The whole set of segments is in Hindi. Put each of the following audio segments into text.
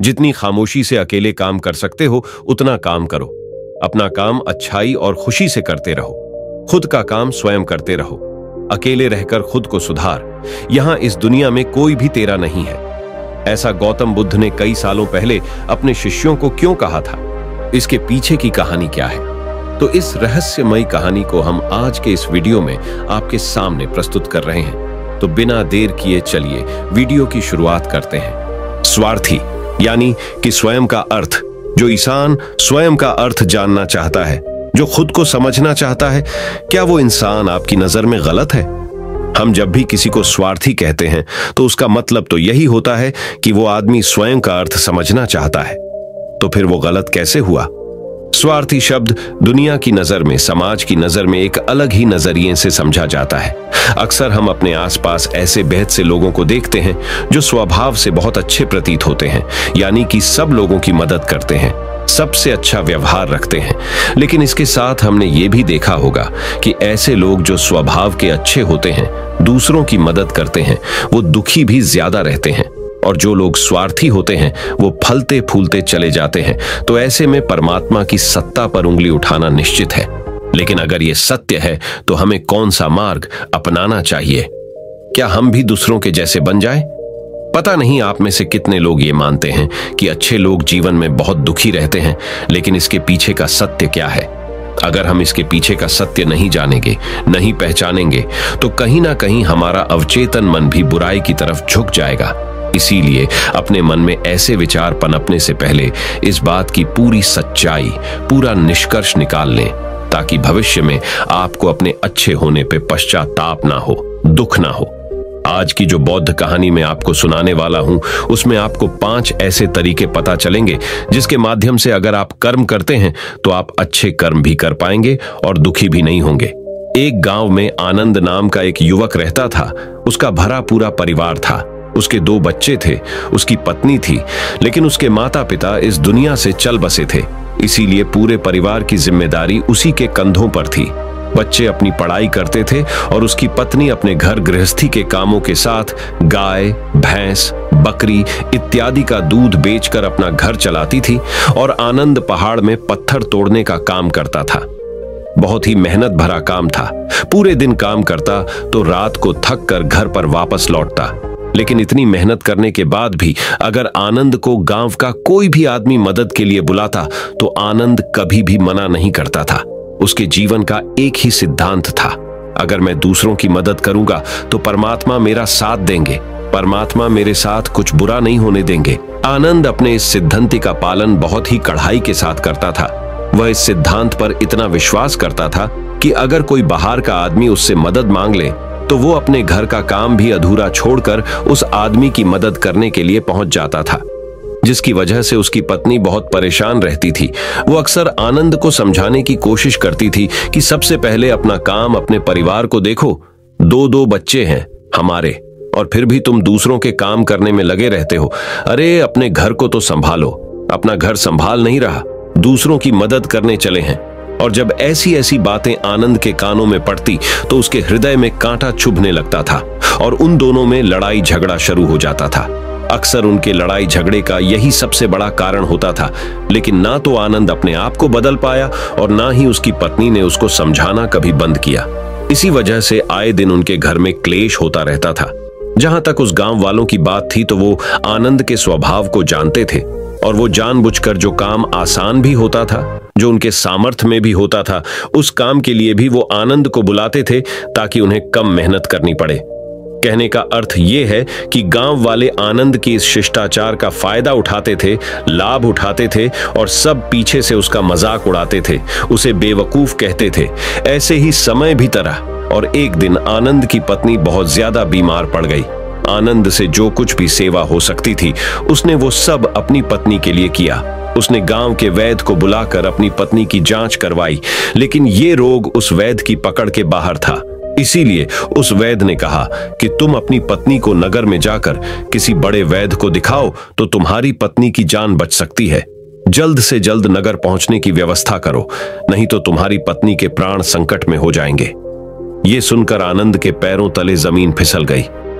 जितनी खामोशी से अकेले काम कर सकते हो उतना काम करो। अपना काम अच्छाई और खुशी से करते रहो। खुद का काम स्वयं करते रहो। अकेले रहकर खुद को सुधार। यहां इस दुनिया में कोई भी तेरा नहीं है। ऐसा गौतम बुद्ध ने कई सालों पहले अपने शिष्यों को क्यों कहा था? इसके पीछे की कहानी क्या है? तो इस रहस्यमयी कहानी को हम आज के इस वीडियो में आपके सामने प्रस्तुत कर रहे हैं। तो बिना देर किए चलिए वीडियो की शुरुआत करते हैं। स्वार्थी यानी कि स्वयं का अर्थ। जो इंसान स्वयं का अर्थ जानना चाहता है, जो खुद को समझना चाहता है, क्या वो इंसान आपकी नजर में गलत है? हम जब भी किसी को स्वार्थी कहते हैं तो उसका मतलब तो यही होता है कि वो आदमी स्वयं का अर्थ समझना चाहता है। तो फिर वो गलत कैसे हुआ? स्वार्थी शब्द दुनिया की नजर में, समाज की नजर में एक अलग ही नजरिए से समझा जाता है। अक्सर हम अपने आसपास ऐसे बेहद से लोगों को देखते हैं जो स्वभाव से बहुत अच्छे प्रतीत होते हैं, यानी कि सब लोगों की मदद करते हैं, सबसे अच्छा व्यवहार रखते हैं। लेकिन इसके साथ हमने ये भी देखा होगा कि ऐसे लोग जो स्वभाव के अच्छे होते हैं, दूसरों की मदद करते हैं, वो दुखी भी ज्यादा रहते हैं। और जो लोग स्वार्थी होते हैं वो फलते फूलते चले जाते हैं। तो ऐसे में परमात्मा की सत्ता पर उंगली उठाना निश्चित है। लेकिन अगर ये सत्य है तो हमें कौन सा मार्ग अपनाना चाहिए? क्या हम भी दूसरों के जैसे बन जाएं? पता नहीं आप में से कितने लोग ये मानते हैं कि अच्छे लोग जीवन में बहुत दुखी रहते हैं, लेकिन इसके पीछे का सत्य क्या है? अगर हम इसके पीछे का सत्य नहीं जानेंगे, नहीं पहचानेंगे, तो कहीं ना कहीं हमारा अवचेतन मन भी बुराई की तरफ झुक जाएगा। इसीलिए अपने मन में ऐसे विचार पनपने से पहले इस बात की पूरी सच्चाई, पूरा निष्कर्ष निकाल लें, ताकि भविष्य में आपको अपने अच्छे होने पे पश्चाताप ना हो, दुख ना हो। आज की जो बौद्ध कहानी मैं आपको सुनाने वाला हूं, उसमें आपको 5 ऐसे तरीके पता चलेंगे जिसके माध्यम से अगर आप कर्म करते हैं तो आप अच्छे कर्म भी कर पाएंगे और दुखी भी नहीं होंगे। एक गांव में आनंद नाम का एक युवक रहता था। उसका भरा पूरा परिवार था। उसके 2 बच्चे थे, उसकी पत्नी थी, लेकिन उसके माता पिता इस दुनिया से चल बसे थे। इसीलिए पूरे परिवार की जिम्मेदारी उसी के कंधों पर थी। बच्चे अपनी पढ़ाई करते थे और उसकी पत्नी अपने घर गृहस्थी के कामों के साथ गाय, भैंस, बकरी इत्यादि का दूध बेचकर अपना घर चलाती थी और आनंद पहाड़ में पत्थर तोड़ने का काम करता था। बहुत ही मेहनत भरा काम था। पूरे दिन काम करता तो रात को थक कर घर पर वापस लौटता। लेकिन इतनी मेहनत करने के बाद भी अगर आनंद को गांव का कोई भी आदमी मदद के लिए बुलाता तो आनंद कभी भी मना नहीं करता था। उसके जीवन का एक ही सिद्धांत था, अगर मैं दूसरों की मदद करूंगा तो परमात्मा मेरा साथ देंगे, परमात्मा मेरे साथ कुछ बुरा नहीं होने देंगे। आनंद अपने इस सिद्धांत का पालन बहुत ही कड़ाई के साथ करता था। वह इस सिद्धांत पर इतना विश्वास करता था कि अगर कोई बाहर का आदमी उससे मदद मांग ले तो वो अपने घर का काम भी अधूरा छोड़कर उस आदमी की मदद करने के लिए पहुंच जाता था, जिसकी वजह से उसकी पत्नी बहुत परेशान रहती थी। वो अक्सर आनंद को समझाने की कोशिश करती थी कि सबसे पहले अपना काम, अपने परिवार को देखो। 2 बच्चे हैं हमारे और फिर भी तुम दूसरों के काम करने में लगे रहते हो। अरे अपने घर को तो संभालो। अपना घर संभाल नहीं रहा, दूसरों की मदद करने चले हैं। और जब ऐसी ऐसी बातें आनंद के कानों में पड़ती तो उसके हृदय में कांटा चुभने लगता था और उन दोनों में लड़ाई झगड़ा शुरू हो जाता था। अक्सर उनके लड़ाई झगड़े का यही सबसे बड़ा कारण होता था। लेकिन ना तो आनंद अपने आप को बदल पाया और ना ही उसकी पत्नी ने उसको समझाना कभी बंद किया। इसी वजह से आए दिन उनके घर में क्लेश होता रहता था। जहां तक उस गांव वालों की बात थी तो वो आनंद के स्वभाव को जानते थे और वो जानबूझकर जो काम आसान भी होता था, जो उनके सामर्थ्य में भी होता था, उस काम के लिए भी वो आनंद को बुलाते थे ताकि उन्हें कम मेहनत करनी पड़े। कहने का अर्थ ये है कि गांव वाले आनंद की इस शिष्टाचार का फायदा उठाते थे, लाभ उठाते थे और सब पीछे से उसका मजाक उड़ाते थे, उसे बेवकूफ कहते थे। ऐसे ही समय भी तरह और एक दिन आनंद की पत्नी बहुत ज्यादा बीमार पड़ गई। आनंद से जो कुछ भी सेवा हो सकती थी उसने वो सब अपनी पत्नी के लिए किया। उसने गांव के वैद्य को बुलाकर अपनी पत्नी की जांच करवाई, लेकिन ये रोग उस वैद्य की पकड़ के बाहर था। इसीलिए उस वैद्य ने कहा कि तुम अपनी पत्नी को नगर में जाकर किसी बड़े वैद्य को दिखाओ तो तुम्हारी पत्नी की जान बच सकती है। जल्द से जल्द नगर पहुंचने की व्यवस्था करो, नहीं तो तुम्हारी पत्नी के प्राण संकट में हो जाएंगे। ये सुनकर आनंद के पैरों तले जमीन फिसल गई।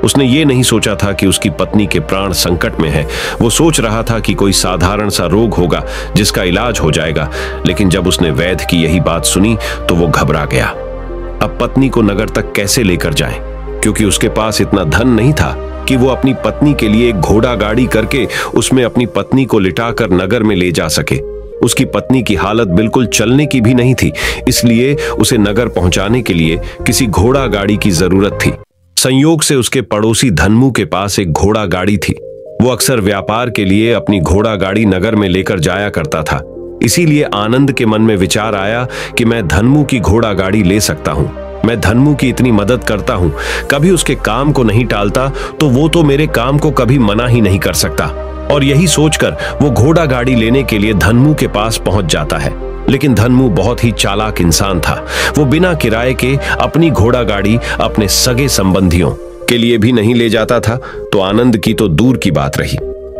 उसने ये नहीं सोचा था कि उसकी पत्नी के प्राण संकट में है। वो सोच रहा था कि कोई साधारण सा रोग होगा जिसका इलाज हो जाएगा, लेकिन जब उसने वैद्य की यही बात सुनी तो वो घबरा गया। अब पत्नी को नगर तक कैसे लेकर जाएं? क्योंकि उसके पास इतना धन नहीं था कि वो अपनी पत्नी के लिए एक घोड़ा गाड़ी करके उसमें अपनी पत्नी को लिटाकर नगर में ले जा सके। उसकी पत्नी की हालत बिल्कुल चलने की भी नहीं थी, इसलिए उसे नगर पहुंचाने के लिए किसी घोड़ा गाड़ी की जरूरत थी। संयोग से उसके पड़ोसी धनमू के पास एक घोड़ा गाड़ी थी। वो अक्सर व्यापार के लिए अपनी घोड़ा गाड़ी नगर में लेकर जाया करता था। इसीलिए आनंद के मन में विचार आया कि मैं धनमू की घोड़ा गाड़ी ले सकता हूँ। मैं धनमू की इतनी मदद करता हूँ, कभी उसके काम को नहीं टालता, तो वो तो मेरे काम को कभी मना ही नहीं कर सकता। और यही सोचकर वो घोड़ा गाड़ी लेने के लिए धनमू के पास पहुंच जाता है। लेकिन धनमू बहुत ही चालाक इंसान था। वो बिना किराए के अपनी घोड़ा गाड़ी अपने सगे संबंधियों के लिए भी नहीं ले जाता था, तो आनंद की तो दूर की बात रही।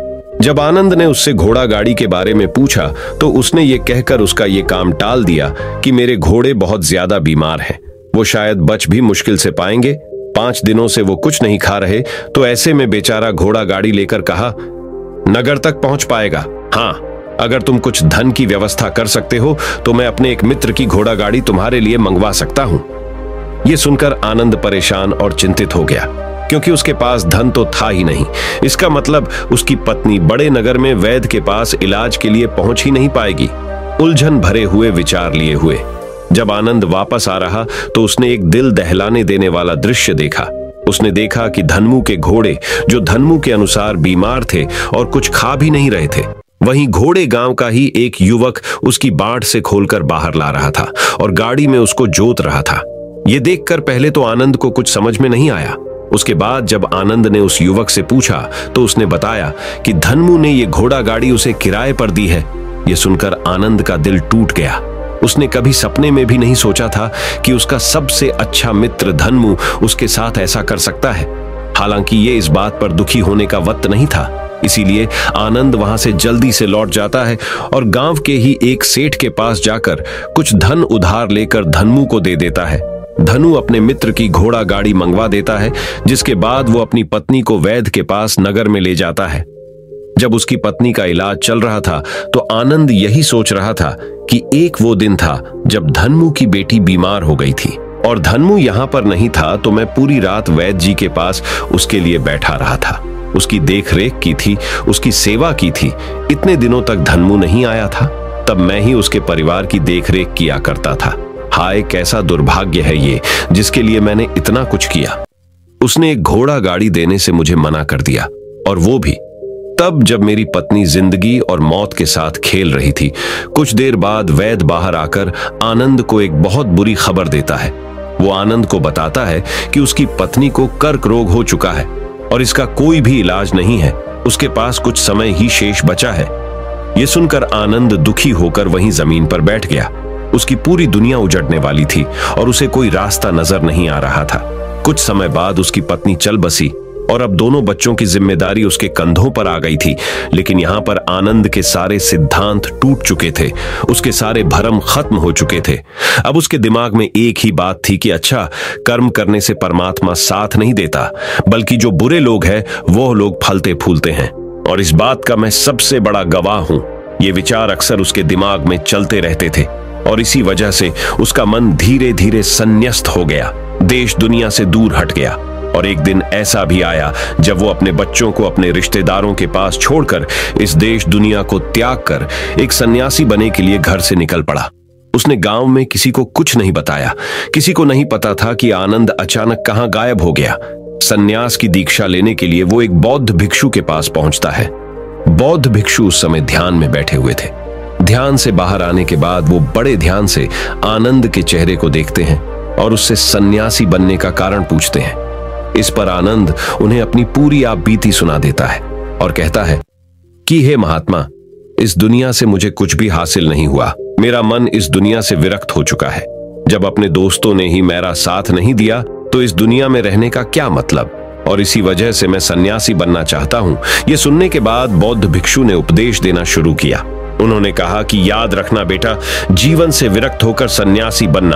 जब आनंद ने उससे घोड़ा गाड़ी के बारे में पूछा तो उसने ये कहकर उसका ये काम टाल दिया कि मेरे घोड़े बहुत ज्यादा बीमार हैं, वो शायद बच भी मुश्किल से पाएंगे। 5 दिनों से वो कुछ नहीं खा रहे, तो ऐसे में बेचारा घोड़ा गाड़ी लेकर कहा, नगर तक पहुंच पाएगा। हाँ, अगर तुम कुछ धन की व्यवस्था कर सकते हो तो मैं अपने एक मित्र की घोड़ा गाड़ी तुम्हारे लिए मंगवा सकता हूं। यह सुनकर आनंद परेशान और चिंतित हो गया, क्योंकि उसके पास धन तो था ही नहीं। इसका मतलब उसकी पत्नी बड़े नगर में वैद्य के पास इलाज के लिए पहुंच ही नहीं पाएगी। उलझन भरे हुए विचार लिए हुए जब आनंद वापस आ रहा तो उसने एक दिल दहलाने देने वाला दृश्य देखा। उसने देखा कि धनमू के घोड़े, जो धनमू के अनुसार बीमार थे और कुछ खा भी नहीं रहे थे, वहीं घोड़े गांव का ही एक युवक उसकी बाट से खोलकर बाहर ला रहा था और गाड़ी में उसको जोत रहा था। यह देखकर पहले तो आनंद को कुछ समझ में नहीं आया। उसके बाद जब आनंद ने उस युवक से पूछा तो उसने बताया कि धनमू ने यह घोड़ा गाड़ी उसे किराए पर दी है। यह सुनकर आनंद का दिल टूट गया। उसने कभी सपने में भी नहीं सोचा था कि उसका सबसे अच्छा मित्र धनमू उसके साथ ऐसा कर सकता है। हालांकि ये इस बात पर दुखी होने का वक्त नहीं था, इसीलिए आनंद वहां से जल्दी से लौट जाता है और गांव के ही एक सेठ के पास जाकर कुछ धन उधार लेकर धनमू को दे देता है। धनु अपने मित्र की घोड़ा गाड़ी मंगवा देता है, जिसके बाद वो अपनी पत्नी को वैद्य के पास नगर में ले जाता है। जब उसकी पत्नी का इलाज चल रहा था तो आनंद यही सोच रहा था कि एक वो दिन था जब धनमू की बेटी बीमार हो गई थी और धनमू यहाँ पर नहीं था, तो मैं पूरी रात वैद्य जी के पास उसके लिए बैठा रहा था। उसकी देखरेख की थी, उसकी सेवा की थी। इतने दिनों तक धनमू नहीं आया था, तब मैं ही उसके परिवार की देखरेख किया करता था। हाय, कैसा दुर्भाग्य है ये, जिसके लिए मैंने इतना कुछ किया। उसने एक घोड़ा गाड़ी देने से मुझे मना कर दिया, और वो भी तब जब मेरी पत्नी जिंदगी और मौत के साथ खेल रही थी। कुछ देर बाद वैद्य बाहर आकर आनंद को एक बहुत बुरी खबर देता है। वो आनंद को बताता है कि उसकी पत्नी को कर्क रोग हो चुका है और इसका कोई भी इलाज नहीं है। उसके पास कुछ समय ही शेष बचा है। यह सुनकर आनंद दुखी होकर वहीं जमीन पर बैठ गया। उसकी पूरी दुनिया उजड़ने वाली थी और उसे कोई रास्ता नजर नहीं आ रहा था। कुछ समय बाद उसकी पत्नी चल बसी और अब दोनों बच्चों की जिम्मेदारी उसके कंधों पर आ गई थी। लेकिन यहाँ पर आनंद के सारे सिद्धांत टूट चुके थे, उसके सारे भरम खत्म हो चुके थे। अब उसके दिमाग में एक ही बात थी कि अच्छा, कर्म करने से परमात्मा साथ नहीं देता, बल्कि जो बुरे लोग हैं वो लोग फलते फूलते हैं, और इस बात का मैं सबसे बड़ा गवाह हूं। ये विचार अक्सर उसके दिमाग में चलते रहते थे और इसी वजह से उसका मन धीरे धीरे संन्यस्त हो गया, देश दुनिया से दूर हट गया। और एक दिन ऐसा भी आया जब वो अपने बच्चों को अपने रिश्तेदारों के पास छोड़कर इस देश दुनिया को त्याग कर एक सन्यासी बनने के लिए घर से निकल पड़ा। उसने गांव में किसी को कुछ नहीं बताया। किसी को नहीं पता था कि आनंद अचानक कहां गायब हो गया। सन्यास की दीक्षा लेने के लिए वो एक बौद्ध भिक्षु के पास पहुंचता है। बौद्ध भिक्षु उस समय ध्यान में बैठे हुए थे। ध्यान से बाहर आने के बाद वो बड़े ध्यान से आनंद के चेहरे को देखते हैं और उससे सन्यासी बनने का कारण पूछते हैं। इस पर आनंद उन्हें अपनी पूरी आप बीती सुना देता है और कहता है कि हे महात्मा, इस दुनिया से मुझे कुछ भी हासिल नहीं हुआ। मेरा मन इस दुनिया से विरक्त हो चुका है। जब अपने दोस्तों ने ही मेरा साथ नहीं दिया तो इस दुनिया में रहने का क्या मतलब, और इसी वजह से मैं सन्यासी बनना चाहता हूं। यह सुनने के बाद बौद्ध भिक्षु ने उपदेश देना शुरू किया। उन्होंने कहा कि याद रखना बेटा, जीवन से विरक्त होकर सन्यासी बनना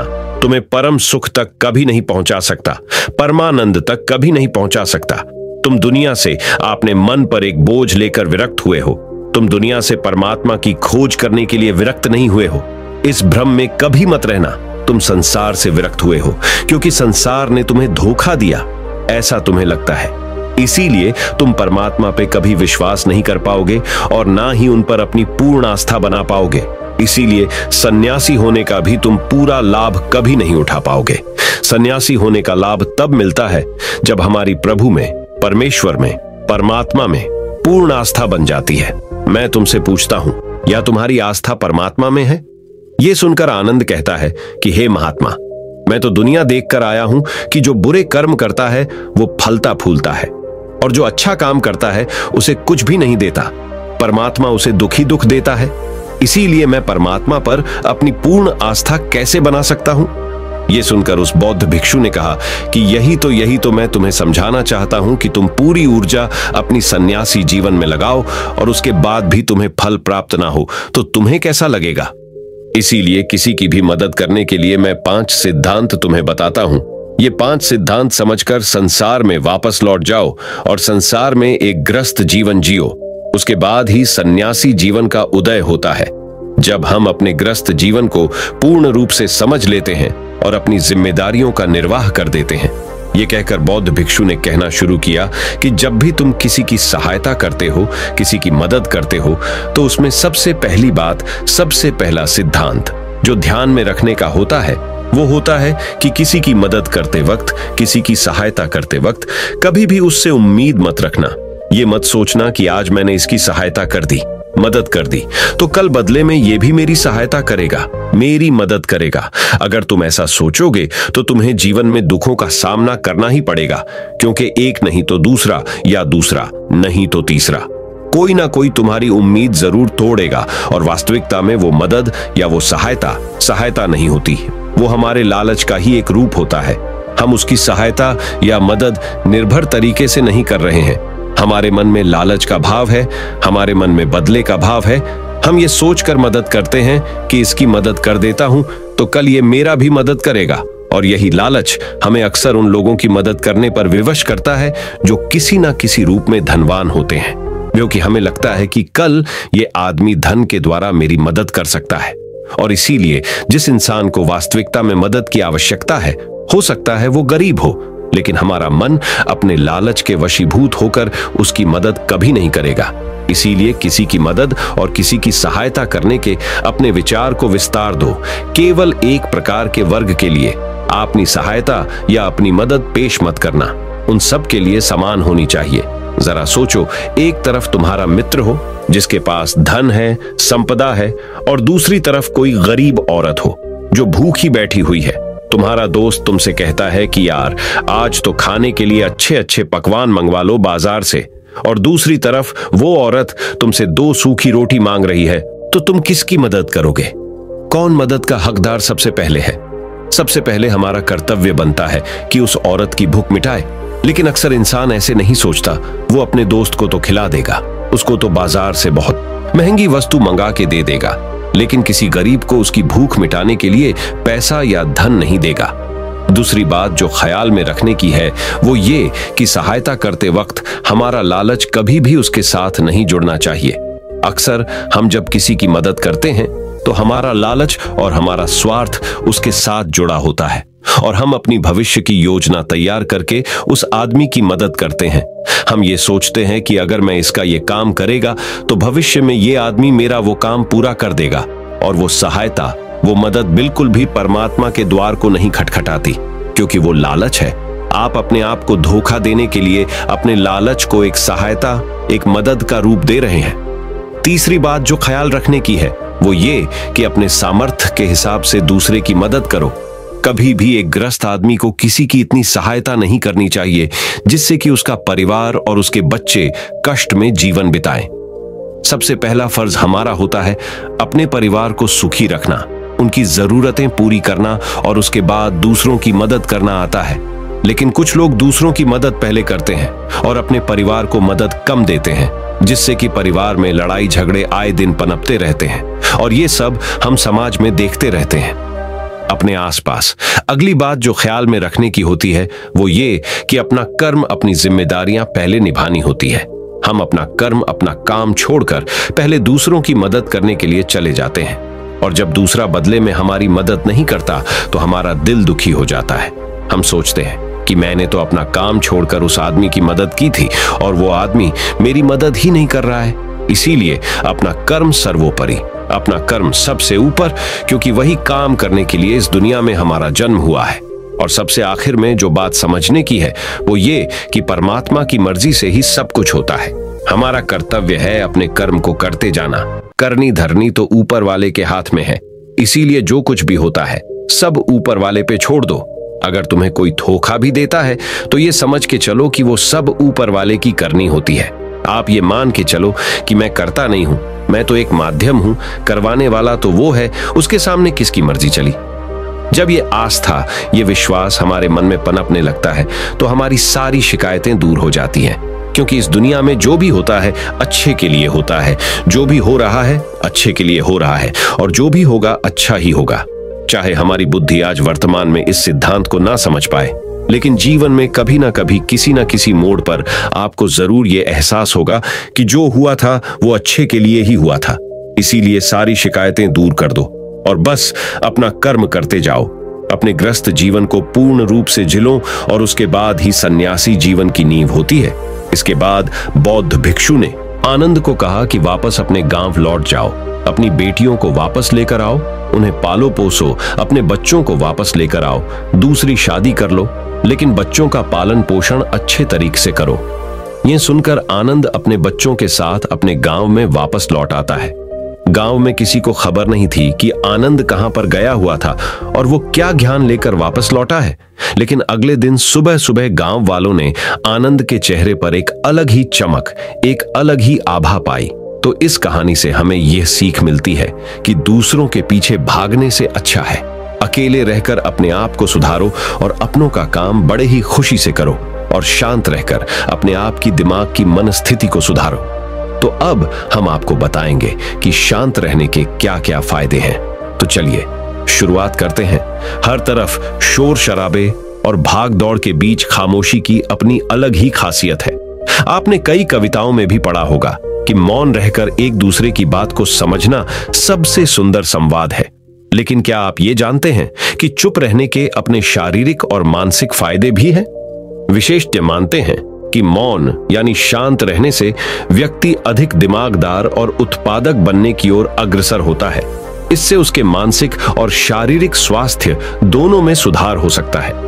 तुम्हें परम सुख तक कभी नहीं पहुंचा सकता, परमानंद तक कभी नहीं पहुंचा सकता। तुम दुनिया से आपने मन पर एक बोझ लेकर विरक्त हुए हो। तुम दुनिया से परमात्मा की खोज करने के लिए विरक्त नहीं हुए हो। इस भ्रम में कभी मत रहना तुम संसार से विरक्त हुए हो, क्योंकि संसार ने तुम्हें धोखा दिया, ऐसा तुम्हें लगता है। इसीलिए तुम परमात्मा पे कभी विश्वास नहीं कर पाओगे और ना ही उन पर अपनी पूर्ण आस्था बना पाओगे। इसीलिए सन्यासी होने का भी तुम पूरा लाभ कभी नहीं उठा पाओगे। सन्यासी होने का लाभ तब मिलता है जब हमारी प्रभु में, परमेश्वर में, परमात्मा में पूर्ण आस्था बन जाती है। मैं तुमसे पूछता हूं, या तुम्हारी आस्था परमात्मा में है? यह सुनकर आनंद कहता है कि हे महात्मा, मैं तो दुनिया देखकर आया हूं कि जो बुरे कर्म करता है वो फलता फूलता है, और जो अच्छा काम करता है उसे कुछ भी नहीं देता। परमात्मा उसे दुख ही दुख देता है। इसीलिए मैं परमात्मा पर अपनी पूर्ण आस्था कैसे बना सकता हूं? यह सुनकर उस बौद्ध भिक्षु ने कहा कि यही तो मैं तुम्हें समझाना चाहता हूं कि तुम पूरी ऊर्जा अपनी सन्यासी जीवन में लगाओ और उसके बाद भी तुम्हें फल प्राप्त ना हो तो तुम्हें कैसा लगेगा। इसीलिए किसी की भी मदद करने के लिए मैं 5 सिद्धांत तुम्हें बताता हूं। ये 5 सिद्धांत समझकर संसार में वापस लौट जाओ और संसार में एक ग्रस्त जीवन जियो। उसके बाद ही सन्यासी जीवन का उदय होता है। जब हम अपने ग्रस्त जीवन को पूर्ण रूप से समझ लेते हैं और अपनी जिम्मेदारियों का निर्वाह कर देते हैं। ये कहकर बौद्ध भिक्षु ने कहना शुरू किया कि जब भी तुम किसी की सहायता करते हो, किसी की मदद करते हो, तो उसमें सबसे पहली बात, सबसे पहला सिद्धांत जो ध्यान में रखने का होता है वो होता है कि किसी की मदद करते वक्त, किसी की सहायता करते वक्त कभी भी उससे उम्मीद मत रखना। ये मत सोचना कि आज मैंने इसकी सहायता कर दी, मदद कर दी, तो कल बदले में ये भी मेरी सहायता करेगा, मेरी मदद करेगा। अगर तुम ऐसा सोचोगे तो तुम्हें जीवन में दुखों का सामना करना ही पड़ेगा, क्योंकि एक नहीं तो दूसरा, या दूसरा नहीं तो तीसरा, कोई ना कोई तुम्हारी उम्मीद जरूर तोड़ेगा। और वास्तविकता में वो मदद या वो सहायता नहीं होती, वो हमारे लालच का ही एक रूप होता है। हम उसकी सहायता या मदद निर्भर तरीके से नहीं कर रहे हैं। हमारे मन में लालच का भाव है, हमारे मन में बदले का भाव है। हम ये सोचकर मदद करते हैं कि इसकी मदद कर देता हूं तो कल ये मेरा भी मदद करेगा, और यही लालच हमें अक्सर उन लोगों की मदद करने पर विवश करता है जो किसी ना किसी रूप में धनवान होते हैं, क्योंकि हमें लगता है कि कल ये आदमी धन के द्वारा मेरी मदद कर सकता है। और इसीलिए जिस इंसान को वास्तविकता में मदद की आवश्यकता है, हो सकता है वो गरीब हो, लेकिन हमारा मन अपने लालच के वशीभूत होकर उसकी मदद कभी नहीं करेगा। इसीलिए किसी की मदद और किसी की सहायता करने के अपने विचार को विस्तार दो। केवल एक प्रकार के वर्ग के लिए अपनी सहायता या अपनी मदद पेश मत करना, उन सब के लिए समान होनी चाहिए। जरा सोचो, एक तरफ तुम्हारा मित्र हो जिसके पास धन है, संपदा है, और दूसरी तरफ कोई गरीब औरत हो जो भूखी बैठी हुई है। तुम्हारा दोस्त तुमसे कहता है कि यार आज तो खाने के लिए अच्छे अच्छे पकवान मंगवा लो बाजार से, और दूसरी तरफ वो औरत तुमसे 2 सूखी रोटी मांग रही है, तो तुम किसकी मदद करोगे? कौन मदद का हकदार सबसे पहले है? सबसे पहले हमारा कर्तव्य बनता है कि उस औरत की भूख मिटाए, लेकिन अक्सर इंसान ऐसे नहीं सोचता। वो अपने दोस्त को तो खिला देगा, उसको तो बाजार से बहुत महंगी वस्तु मंगा के दे देगा, लेकिन किसी गरीब को उसकी भूख मिटाने के लिए पैसा या धन नहीं देगा। दूसरी बात जो ख्याल में रखने की है वो ये कि सहायता करते वक्त हमारा लालच कभी भी उसके साथ नहीं जुड़ना चाहिए। अक्सर हम जब किसी की मदद करते हैं तो हमारा लालच और हमारा स्वार्थ उसके साथ जुड़ा होता है, और हम अपनी भविष्य की योजना तैयार करके उस आदमी की मदद करते हैं। हम ये सोचते हैं कि अगर मैं इसका ये काम करेगा तो भविष्य में ये आदमी मेरा वो काम पूरा कर देगा, और वो सहायता, वो मदद बिल्कुल भी परमात्मा के द्वार को नहीं खटखटाती, क्योंकि वो लालच है। आप अपने आप को धोखा देने के लिए अपने लालच को एक सहायता, एक मदद का रूप दे रहे हैं। तीसरी बात जो ख्याल रखने की है वो ये कि अपने सामर्थ्य के हिसाब से दूसरे की मदद करो। कभी भी एक ग्रस्त आदमी को किसी की इतनी सहायता नहीं करनी चाहिए जिससे कि उसका परिवार और उसके बच्चे कष्ट में जीवन बिताएं। सबसे पहला फर्ज हमारा होता है अपने परिवार को सुखी रखना, उनकी जरूरतें पूरी करना, और उसके बाद दूसरों की मदद करना आता है। लेकिन कुछ लोग दूसरों की मदद पहले करते हैं और अपने परिवार को मदद कम देते हैं, जिससे कि परिवार में लड़ाई झगड़े आए दिन पनपते रहते हैं, और ये सब हम समाज में देखते रहते हैं। अपने आसपास। अगली बात जो ख्याल में रखने की होती है वो ये कि अपना कर्म, अपनी जिम्मेदारियां पहले निभानी होती है। हम अपना कर्म, अपना काम छोड़कर पहले दूसरों की मदद करने के लिए चले जाते हैं, और जब दूसरा बदले में हमारी मदद नहीं करता तो हमारा दिल दुखी हो जाता है। हम सोचते हैं कि मैंने तो अपना काम छोड़कर उस आदमी की मदद की थी और वो आदमी मेरी मदद ही नहीं कर रहा है। इसीलिए अपना कर्म सर्वोपरि, अपना कर्म सबसे ऊपर, क्योंकि वही काम करने के लिए इस दुनिया में हमारा जन्म हुआ है। और सबसे आखिर में जो बात समझने की है वो ये कि परमात्मा की मर्जी से ही सब कुछ होता है। हमारा कर्तव्य है अपने कर्म को करते जाना। करनी धरनी तो ऊपर वाले के हाथ में है, इसीलिए जो कुछ भी होता है सब ऊपर वाले पे छोड़ दो। अगर तुम्हें कोई धोखा भी देता है तो ये समझ के चलो कि वो सब ऊपर वाले की करनी होती है। आप ये मान के चलो कि मैं करता नहीं हूं, मैं तो एक माध्यम हूं, करवाने वाला तो वो है, उसके सामने किसकी मर्जी चली। जब ये आस्था, ये विश्वास हमारे मन में पनपने लगता है तो हमारी सारी शिकायतें दूर हो जाती हैं, क्योंकि इस दुनिया में जो भी होता है अच्छे के लिए होता है, जो भी हो रहा है अच्छे के लिए हो रहा है, और जो भी होगा अच्छा ही होगा। चाहे हमारी बुद्धि आज वर्तमान में इस सिद्धांत को ना समझ पाए, लेकिन जीवन में कभी ना कभी किसी ना किसी मोड़ पर आपको जरूर ये एहसास होगा कि जो हुआ था वो अच्छे के लिए ही हुआ था। इसीलिए सारी शिकायतें दूर कर दो और बस अपना कर्म करते जाओ। अपने ग्रस्त जीवन को पूर्ण रूप से जिलो और उसके बाद ही सन्यासी जीवन की नींव होती है। इसके बाद बौद्ध भिक्षु ने आनंद को कहा कि वापस अपने गांव लौट जाओ, अपनी बेटियों को वापस लेकर आओ, उन्हें पालो पोसो, अपने बच्चों को वापस लेकर आओ, दूसरी शादी कर लो, लेकिन बच्चों का पालन पोषण अच्छे तरीके से करो। यह सुनकर आनंद अपने बच्चों के साथ अपने गांव में वापस लौट आता है। गांव में किसी को खबर नहीं थी कि आनंद कहां पर गया हुआ था और वो क्या ज्ञान लेकर वापस लौटा है। लेकिन अगले दिन सुबह सुबह गांव वालों ने आनंद के चेहरे पर एक अलग ही चमक, एक अलग ही आभा पाई। तो इस कहानी से हमें यह सीख मिलती है कि दूसरों के पीछे भागने से अच्छा है अकेले रहकर अपने आप को सुधारो और अपनों का काम बड़े ही खुशी से करो, और शांत रहकर अपने आप की दिमाग की मनस्थिति को सुधारो। तो अब हम आपको बताएंगे कि शांत रहने के क्या क्या फायदे हैं। तो चलिए शुरुआत करते हैं। हर तरफ शोर शराबे और भाग दौड़ के बीच खामोशी की अपनी अलग ही खासियत है। आपने कई कविताओं में भी पढ़ा होगा कि मौन रहकर एक दूसरे की बात को समझना सबसे सुंदर संवाद है। लेकिन क्या आप ये जानते हैं कि चुप रहने के अपने शारीरिक और मानसिक फायदे भी हैं? विशेषज्ञ मानते हैं कि मौन यानी शांत रहने से व्यक्ति अधिक दिमागदार और उत्पादक बनने की ओर अग्रसर होता है। इससे उसके मानसिक और शारीरिक स्वास्थ्य दोनों में सुधार हो सकता है।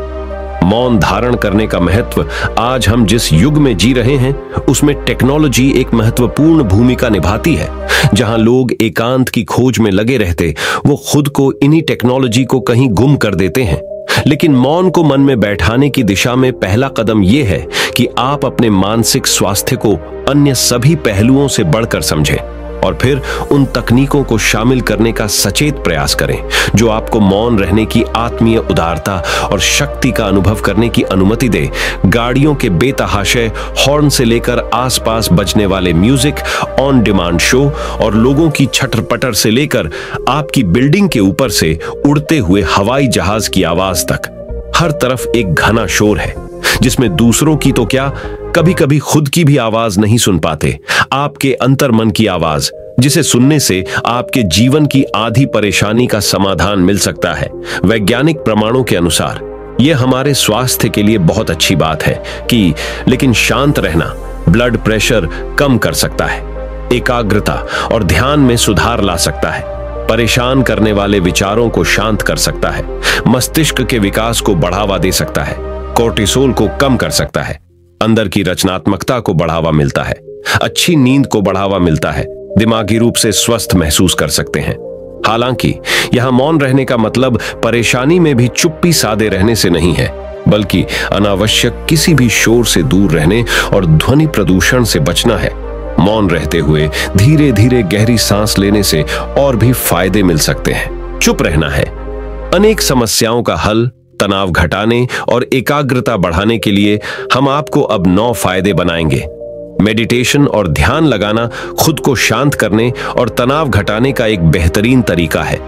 मौन धारण करने का महत्व आज हम जिस युग में जी रहे हैं उसमें टेक्नोलॉजी एक महत्वपूर्ण भूमिका निभाती है। जहां लोग एकांत की खोज में लगे रहते, वो खुद को इन्हीं टेक्नोलॉजी को कहीं गुम कर देते हैं। लेकिन मौन को मन में बैठाने की दिशा में पहला कदम यह है कि आप अपने मानसिक स्वास्थ्य को अन्य सभी पहलुओं से बढ़कर समझें और फिर उन तकनीकों को शामिल करने का सचेत प्रयास करें जो आपको मौन रहने की आत्मीय उदारता और शक्ति का अनुभव करने की अनुमति दे। गाड़ियों के बेतहाशे हॉर्न से लेकर आसपास बजने वाले म्यूजिक, ऑन डिमांड शो और लोगों की छटर-पटर से लेकर आपकी बिल्डिंग के ऊपर से उड़ते हुए हवाई जहाज की आवाज तक, हर तरफ एक घना शोर है जिसमें दूसरों की तो क्या, कभी कभी खुद की भी आवाज नहीं सुन पाते। आपके अंतर्मन की आवाज, जिसे सुनने से आपके जीवन की आधी परेशानी का समाधान मिल सकता है। वैज्ञानिक प्रमाणों के अनुसार यह हमारे स्वास्थ्य के लिए बहुत अच्छी बात है कि लेकिन शांत रहना ब्लड प्रेशर कम कर सकता है, एकाग्रता और ध्यान में सुधार ला सकता है, परेशान करने वाले विचारों को शांत कर सकता है, मस्तिष्क के विकास को बढ़ावा दे सकता है, कोर्टिसोल को कम कर सकता है, अंदर की रचनात्मकता को बढ़ावा मिलता है, अच्छी नींद को बढ़ावा मिलता है, दिमागी रूप से स्वस्थ महसूस कर सकते हैं। हालांकि यहां मौन रहने का मतलब परेशानी में भी चुप्पी साधे रहने से नहीं है, बल्कि अनावश्यक किसी भी शोर से दूर रहने और ध्वनि प्रदूषण से बचना है। मौन रहते हुए धीरे धीरे गहरी सांस लेने से और भी फायदे मिल सकते हैं। चुप रहना है अनेक समस्याओं का हल। तनाव घटाने और एकाग्रता बढ़ाने के लिए हम आपको अब 9 फायदे बनाएंगे। मेडिटेशन और ध्यान लगाना खुद को शांत करने और तनाव घटाने का एक बेहतरीन तरीका है।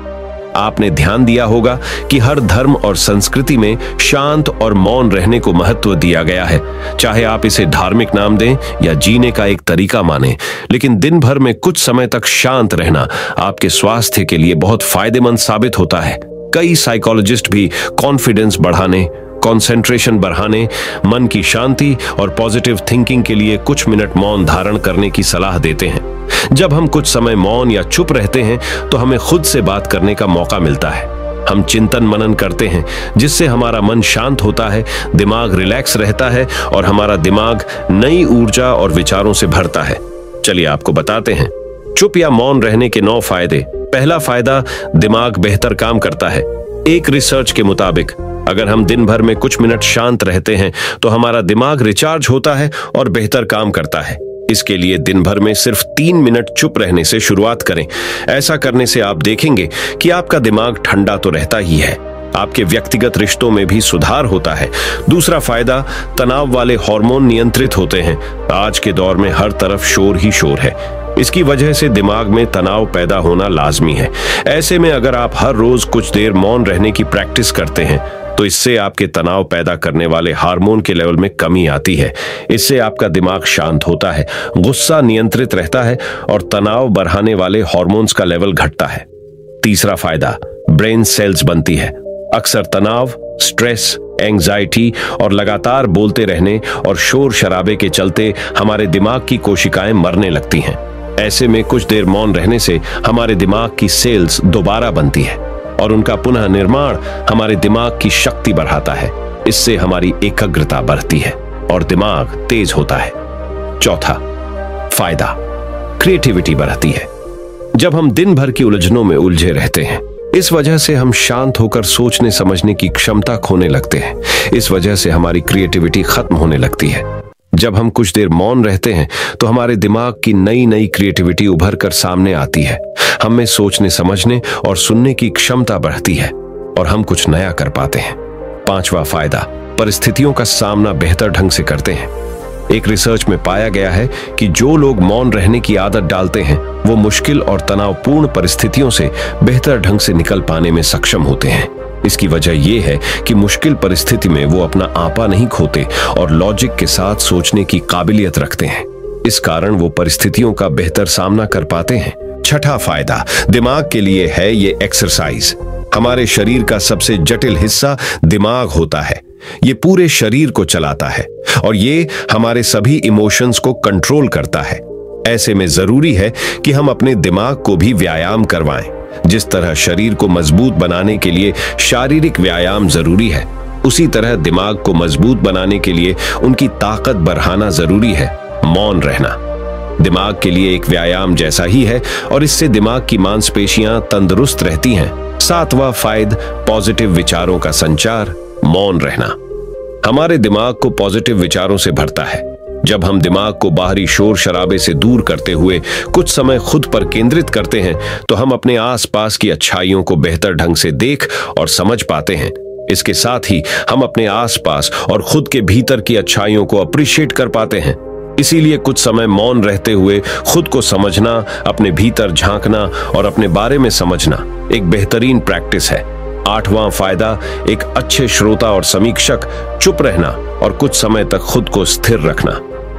आपने ध्यान दिया होगा कि हर धर्म और संस्कृति में शांत और मौन रहने को महत्व दिया गया है। चाहे आप इसे धार्मिक नाम दें या जीने का एक तरीका माने, लेकिन दिन भर में कुछ समय तक शांत रहना आपके स्वास्थ्य के लिए बहुत फायदेमंद साबित होता है। कई साइकोलॉजिस्ट भी कॉन्फिडेंस बढ़ाने, कंसंट्रेशन बढ़ाने, मन की शांति और पॉजिटिव थिंकिंग के लिए कुछ मिनट मौन धारण करने की सलाह देते हैं। जब हम कुछ समय मौन या चुप रहते हैं तो हमें खुद से बात करने का मौका मिलता है। हम चिंतन मनन करते हैं, जिससे हमारा मन शांत होता है, दिमाग रिलैक्स रहता है और हमारा दिमाग नई ऊर्जा और विचारों से भरता है। चलिए आपको बताते हैं चुप या मौन रहने के 9 फायदे। पहला फायदा, दिमाग बेहतर काम करता है। एक रिसर्च के मुताबिक अगर हम दिन भर में कुछ मिनट शांत रहते हैं तो हमारा दिमाग रिचार्ज होता है और बेहतर काम करता है। इसके लिए दिन भर में सिर्फ 3 मिनट चुप रहने से शुरुआत करें। ऐसा करने से आप देखेंगे कि आपका दिमाग ठंडा तो रहता ही है, आपके व्यक्तिगत रिश्तों में भी सुधार होता है। दूसरा फायदा, तनाव वाले हार्मोन नियंत्रित होते हैं। आज के दौर में हर तरफ शोर ही शोर है। इसकी वजह से दिमाग में तनाव पैदा होना लाजमी है। ऐसे में अगर आप हर रोज कुछ देर मौन रहने की प्रैक्टिस करते हैं तो इससे आपके तनाव पैदा करने वाले हार्मोन के लेवल में कमी आती है। इससे आपका दिमाग शांत होता है, गुस्सा नियंत्रित रहता है और तनाव बढ़ाने वाले हार्मोन्स का लेवल घटता है। तीसरा फायदा, ब्रेन सेल्स बनती है। अक्सर तनाव, स्ट्रेस, एंजाइटी और लगातार बोलते रहने और शोर शराबे के चलते हमारे दिमाग की कोशिकाएं मरने लगती हैं। ऐसे में कुछ देर मौन रहने से हमारे दिमाग की सेल्स दोबारा बनती है और उनका पुनः निर्माण हमारे दिमाग की शक्ति बढ़ाता है। इससे हमारी एकाग्रता बढ़ती है और दिमाग तेज होता है। चौथा फायदा, क्रिएटिविटी बढ़ती है। जब हम दिन भर की उलझनों में उलझे रहते हैं, इस वजह से हम शांत होकर सोचने समझने की क्षमता खोने लगते हैं। इस वजह से हमारी क्रिएटिविटी खत्म होने लगती है। जब हम कुछ देर मौन रहते हैं तो हमारे दिमाग की नई नई क्रिएटिविटी उभर कर सामने आती है। हम में सोचने समझने और सुनने की क्षमता बढ़ती है और हम कुछ नया कर पाते हैं। पांचवा फायदा, परिस्थितियों का सामना बेहतर ढंग से करते हैं। एक रिसर्च में पाया गया है कि जो लोग मौन रहने की आदत डालते हैं वो मुश्किल और तनावपूर्ण परिस्थितियों से बेहतर ढंग से निकल पाने में सक्षम होते हैं। इसकी वजह यह है कि मुश्किल परिस्थिति में वो अपना आपा नहीं खोते और लॉजिक के साथ सोचने की काबिलियत रखते हैं। इस कारण वो परिस्थितियों का बेहतर सामना कर पाते हैं। छठा फायदा दिमाग के लिए है ये एक्सरसाइज। हमारे शरीर का सबसे जटिल हिस्सा दिमाग होता है। ये पूरे शरीर को चलाता है और ये हमारे सभी इमोशंस को कंट्रोल करता है। ऐसे में जरूरी है कि हम अपने दिमाग को भी व्यायाम करवाएं। जिस तरह शरीर को मजबूत बनाने के लिए शारीरिक व्यायाम जरूरी है, उसी तरह दिमाग को मजबूत बनाने के लिए उनकी ताकत बढ़ाना जरूरी है। मौन रहना दिमाग के लिए एक व्यायाम जैसा ही है और इससे दिमाग की मांसपेशियां तंदुरुस्त रहती हैं। सातवां फायदा, पॉजिटिव विचारों का संचार। मौन रहना हमारे दिमाग को पॉजिटिव विचारों से भरता है। जब हम दिमाग को बाहरी शोर शराबे से दूर करते हुए कुछ समय खुद पर केंद्रित करते हैं तो हम अपने आसपास की अच्छाइयों को बेहतर ढंग से देख और समझ पाते हैं। इसके साथ ही हम अपने आसपास और खुद के भीतर की अच्छाइयों को अप्रिशिएट कर पाते हैं। इसीलिए कुछ समय मौन रहते हुए खुद को समझना, अपने भीतर झांकना और अपने बारे में समझना एक बेहतरीन प्रैक्टिस है। आठवां फायदा, एक अच्छे श्रोता और समीक्षक। चुप रहना और कुछ समय तक खुद को स्थिर रखना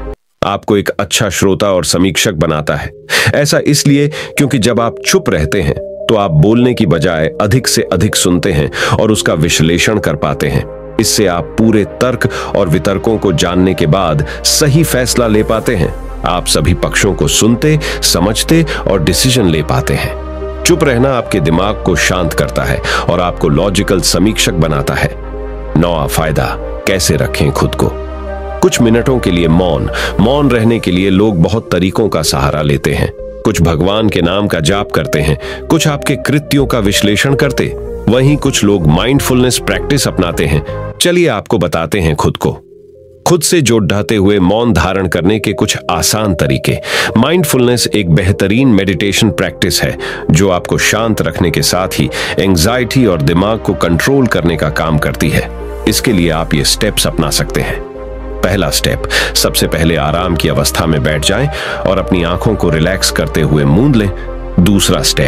आपको एक अच्छा श्रोता और समीक्षक बनाता है। ऐसा इसलिए क्योंकि जब आप चुप रहते हैं तो आप बोलने की बजाय अधिक से अधिक सुनते हैं और उसका विश्लेषण कर पाते हैं। इससे आप पूरे तर्क और वितर्कों को जानने के बाद सही फैसला ले पाते हैं। आप सभी पक्षों को सुनते, समझते और डिसीजन ले पाते हैं। चुप रहना आपके दिमाग को शांत करता है और आपको लॉजिकल समीक्षक बनाता है। नौवां फायदा, कैसे रखें खुद को। कुछ मिनटों के लिए मौन रहने के लिए लोग बहुत तरीकों का सहारा लेते हैं। कुछ भगवान के नाम का जाप करते हैं, कुछ आपके कृत्यों का विश्लेषण करते, वहीं कुछ लोग माइंडफुलनेस प्रैक्टिस अपनाते हैं। चलिए आपको बताते हैं खुद से जोड़ते हुए मौन धारण करने के कुछ आसान तरीके। माइंडफुलनेस एक बेहतरीन मेडिटेशन प्रैक्टिस है जो आपको शांत रखने के साथ ही एंजाइटी और दिमाग को कंट्रोल करने का काम करती है। इसके लिए आप ये स्टेप्स अपना सकते हैं। पहला स्टेप, सबसे पहले आराम की अवस्था में बैठ जाएं और अपनी आंखों को रिलैक्स करते हुए मूंद लें। दूसरा स्टेप,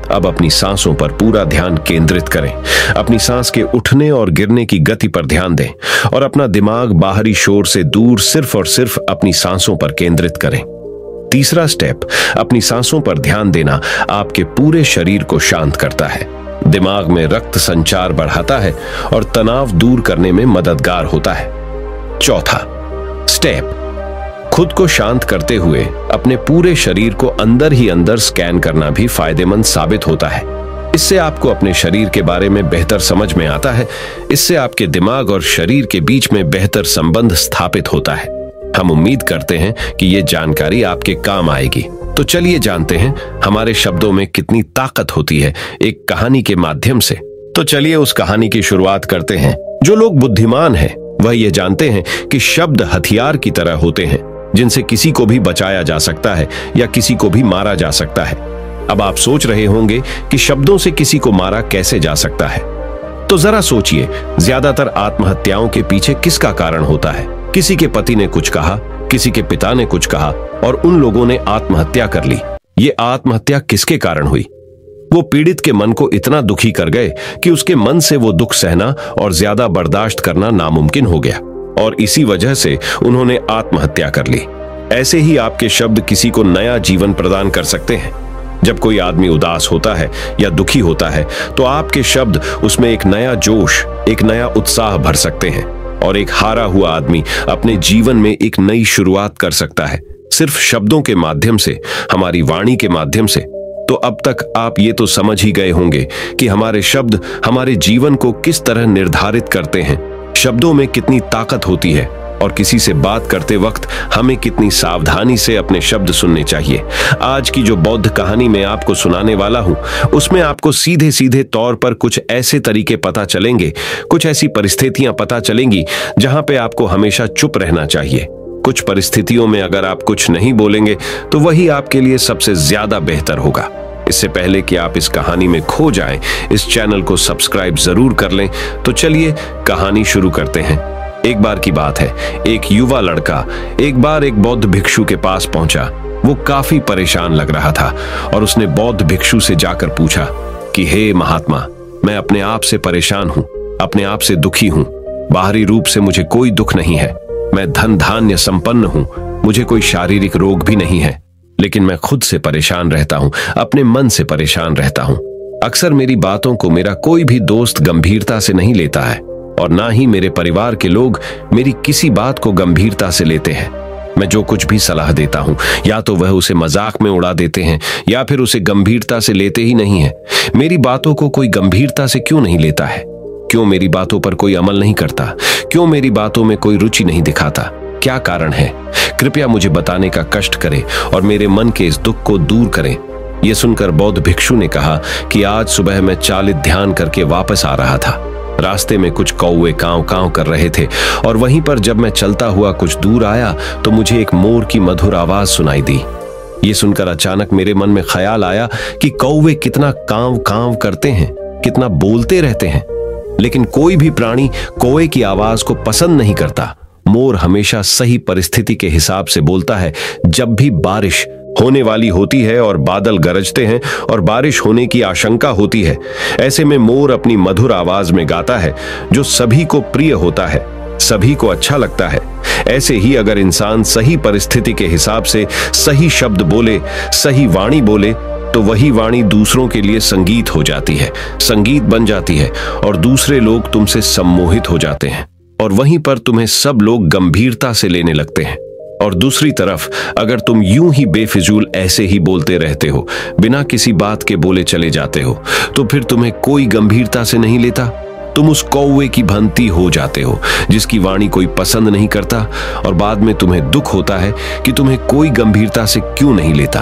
अब अपनी सांसों पर पूरा ध्यान केंद्रित करें। अपनी सांस के उठने और गिरने की गति पर ध्यान दें और अपना दिमाग बाहरी शोर से दूर सिर्फ और सिर्फ अपनी सांसों पर केंद्रित करें। तीसरा स्टेप, अपनी सांसों पर ध्यान देना आपके पूरे शरीर को शांत करता है, दिमाग में रक्त संचार बढ़ाता है और तनाव दूर करने में मददगार होता है। चौथा स्टेप, खुद को शांत करते हुए अपने पूरे शरीर को अंदर ही अंदर स्कैन करना भी फायदेमंद साबित होता है। इससे आपको अपने शरीर के बारे में बेहतर समझ में आता है। इससे आपके दिमाग और शरीर के बीच में बेहतर संबंध स्थापित होता है। हम उम्मीद करते हैं कि ये जानकारी आपके काम आएगी। तो चलिए जानते हैं हमारे शब्दों में कितनी ताकत होती है एक कहानी के माध्यम से। तो चलिए उस कहानी की शुरुआत करते हैं। जो लोग बुद्धिमान हैं वह ये जानते हैं कि शब्द हथियार की तरह होते हैं, जिनसे किसी को भी बचाया जा सकता है या किसी को भी मारा जा सकता है। अब आप सोच रहे होंगे कि शब्दों से किसी को मारा कैसे जा सकता है। तो जरा सोचिए, ज्यादातर आत्महत्याओं के पीछे किसका कारण होता है? किसी के पति ने कुछ कहा, किसी के पिता ने कुछ कहा और उन लोगों ने आत्महत्या कर ली। ये आत्महत्या किसके कारण हुई? वो पीड़ित के मन को इतना दुखी कर गए कि उसके मन से वो दुख सहना और ज्यादा बर्दाश्त करना नामुमकिन हो गया और इसी वजह से उन्होंने आत्महत्या कर ली। ऐसे ही आपके शब्द किसी को नया जीवन प्रदान कर सकते हैं। जब कोई आदमी उदास होता है या दुखी होता है तो आपके शब्द उसमें एक नया जोश, एक नया उत्साह भर सकते हैं और एक हारा हुआ आदमी अपने जीवन में एक नई शुरुआत कर सकता है, सिर्फ शब्दों के माध्यम से, हमारी वाणी के माध्यम से। तो अब तक आप ये तो समझ ही गए होंगे कि हमारे शब्द हमारे जीवन को किस तरह निर्धारित करते हैं, शब्दों में कितनी ताकत होती है और किसी से बात करते वक्त हमें कितनी सावधानी से अपने शब्द सुनने चाहिए। आज की जो बौद्ध कहानी मैं आपको सुनाने वाला हूं, उसमें आपको सीधे सीधे तौर पर कुछ ऐसे तरीके पता चलेंगे, कुछ ऐसी परिस्थितियां पता चलेंगी जहां पे आपको हमेशा चुप रहना चाहिए। कुछ परिस्थितियों में अगर आप कुछ नहीं बोलेंगे तो वही आपके लिए सबसे ज्यादा बेहतर होगा। इससे पहले कि आप इस कहानी में खो जाएं, इस चैनल को सब्सक्राइब जरूर कर लें। तो चलिए कहानी शुरू करते हैं। एक बार की बात है, एक युवा लड़का एक बार एक बौद्ध भिक्षु के पास पहुंचा। वो काफी परेशान लग रहा था और उसने बौद्ध भिक्षु से जाकर पूछा कि हे महात्मा, मैं अपने आप से परेशान हूं, अपने आप से दुखी हूं। बाहरी रूप से मुझे कोई दुख नहीं है, मैं धन धान्य संपन्न हूं, मुझे कोई शारीरिक रोग भी नहीं है, लेकिन मैं खुद से परेशान रहता हूं, अपने मन से परेशान रहता हूं। अक्सर मेरी बातों को मेरा कोई भी दोस्त गंभीरता से नहीं लेता है और ना ही मेरे परिवार के लोग मेरी किसी बात को गंभीरता से लेते हैं। मैं जो कुछ भी सलाह देता हूं, या तो वह उसे मजाक में उड़ा देते हैं या फिर उसे गंभीरता से लेते ही नहीं है। मेरी बातों को कोई गंभीरता से क्यों नहीं लेता है? क्यों मेरी बातों पर कोई अमल नहीं करता? क्यों मेरी बातों में कोई रुचि नहीं दिखाता? क्या कारण है? कृपया मुझे बताने का कष्ट करें और मेरे मन के इस दुख को दूर करें। यह सुनकर बौद्ध भिक्षु ने कहा कि आज सुबह मैं चालित ध्यान करके वापस आ रहा था। रास्ते में कुछ कौवे कांव कांव कर रहे थे और वहीं पर जब मैं चलता हुआ कुछ दूर आया तो मुझे एक मोर की मधुर आवाज सुनाई दी। ये सुनकर अचानक मेरे मन में ख्याल आया कि कौवे कितना कांव कांव करते हैं, कितना बोलते रहते हैं, लेकिन कोई भी प्राणी कौवे की आवाज को पसंद नहीं करता। मोर हमेशा सही परिस्थिति के हिसाब से बोलता है। जब भी बारिश होने वाली होती है और बादल गरजते हैं और बारिश होने की आशंका होती है, ऐसे में मोर अपनी मधुर आवाज में गाता है जो सभी को प्रिय होता है, सभी को अच्छा लगता है। ऐसे ही अगर इंसान सही परिस्थिति के हिसाब से सही शब्द बोले, सही वाणी बोले, तो वही वाणी दूसरों के लिए संगीत हो जाती है, संगीत बन जाती है और दूसरे लोग तुमसे सम्मोहित हो जाते हैं और वहीं पर तुम्हें सब लोग गंभीरता से लेने लगते हैं। और दूसरी तरफ अगर तुम यूं ही बेफिजूल ऐसे ही बोलते रहते हो, बिना किसी बात के बोले चले जाते हो, तो फिर तुम्हें कोई गंभीरता से नहीं लेता। तुम उस कौवे की भांति हो जाते हो जिसकी वाणी कोई पसंद नहीं करता और बाद में तुम्हें दुख होता है कि तुम्हें कोई गंभीरता से क्यों नहीं लेता।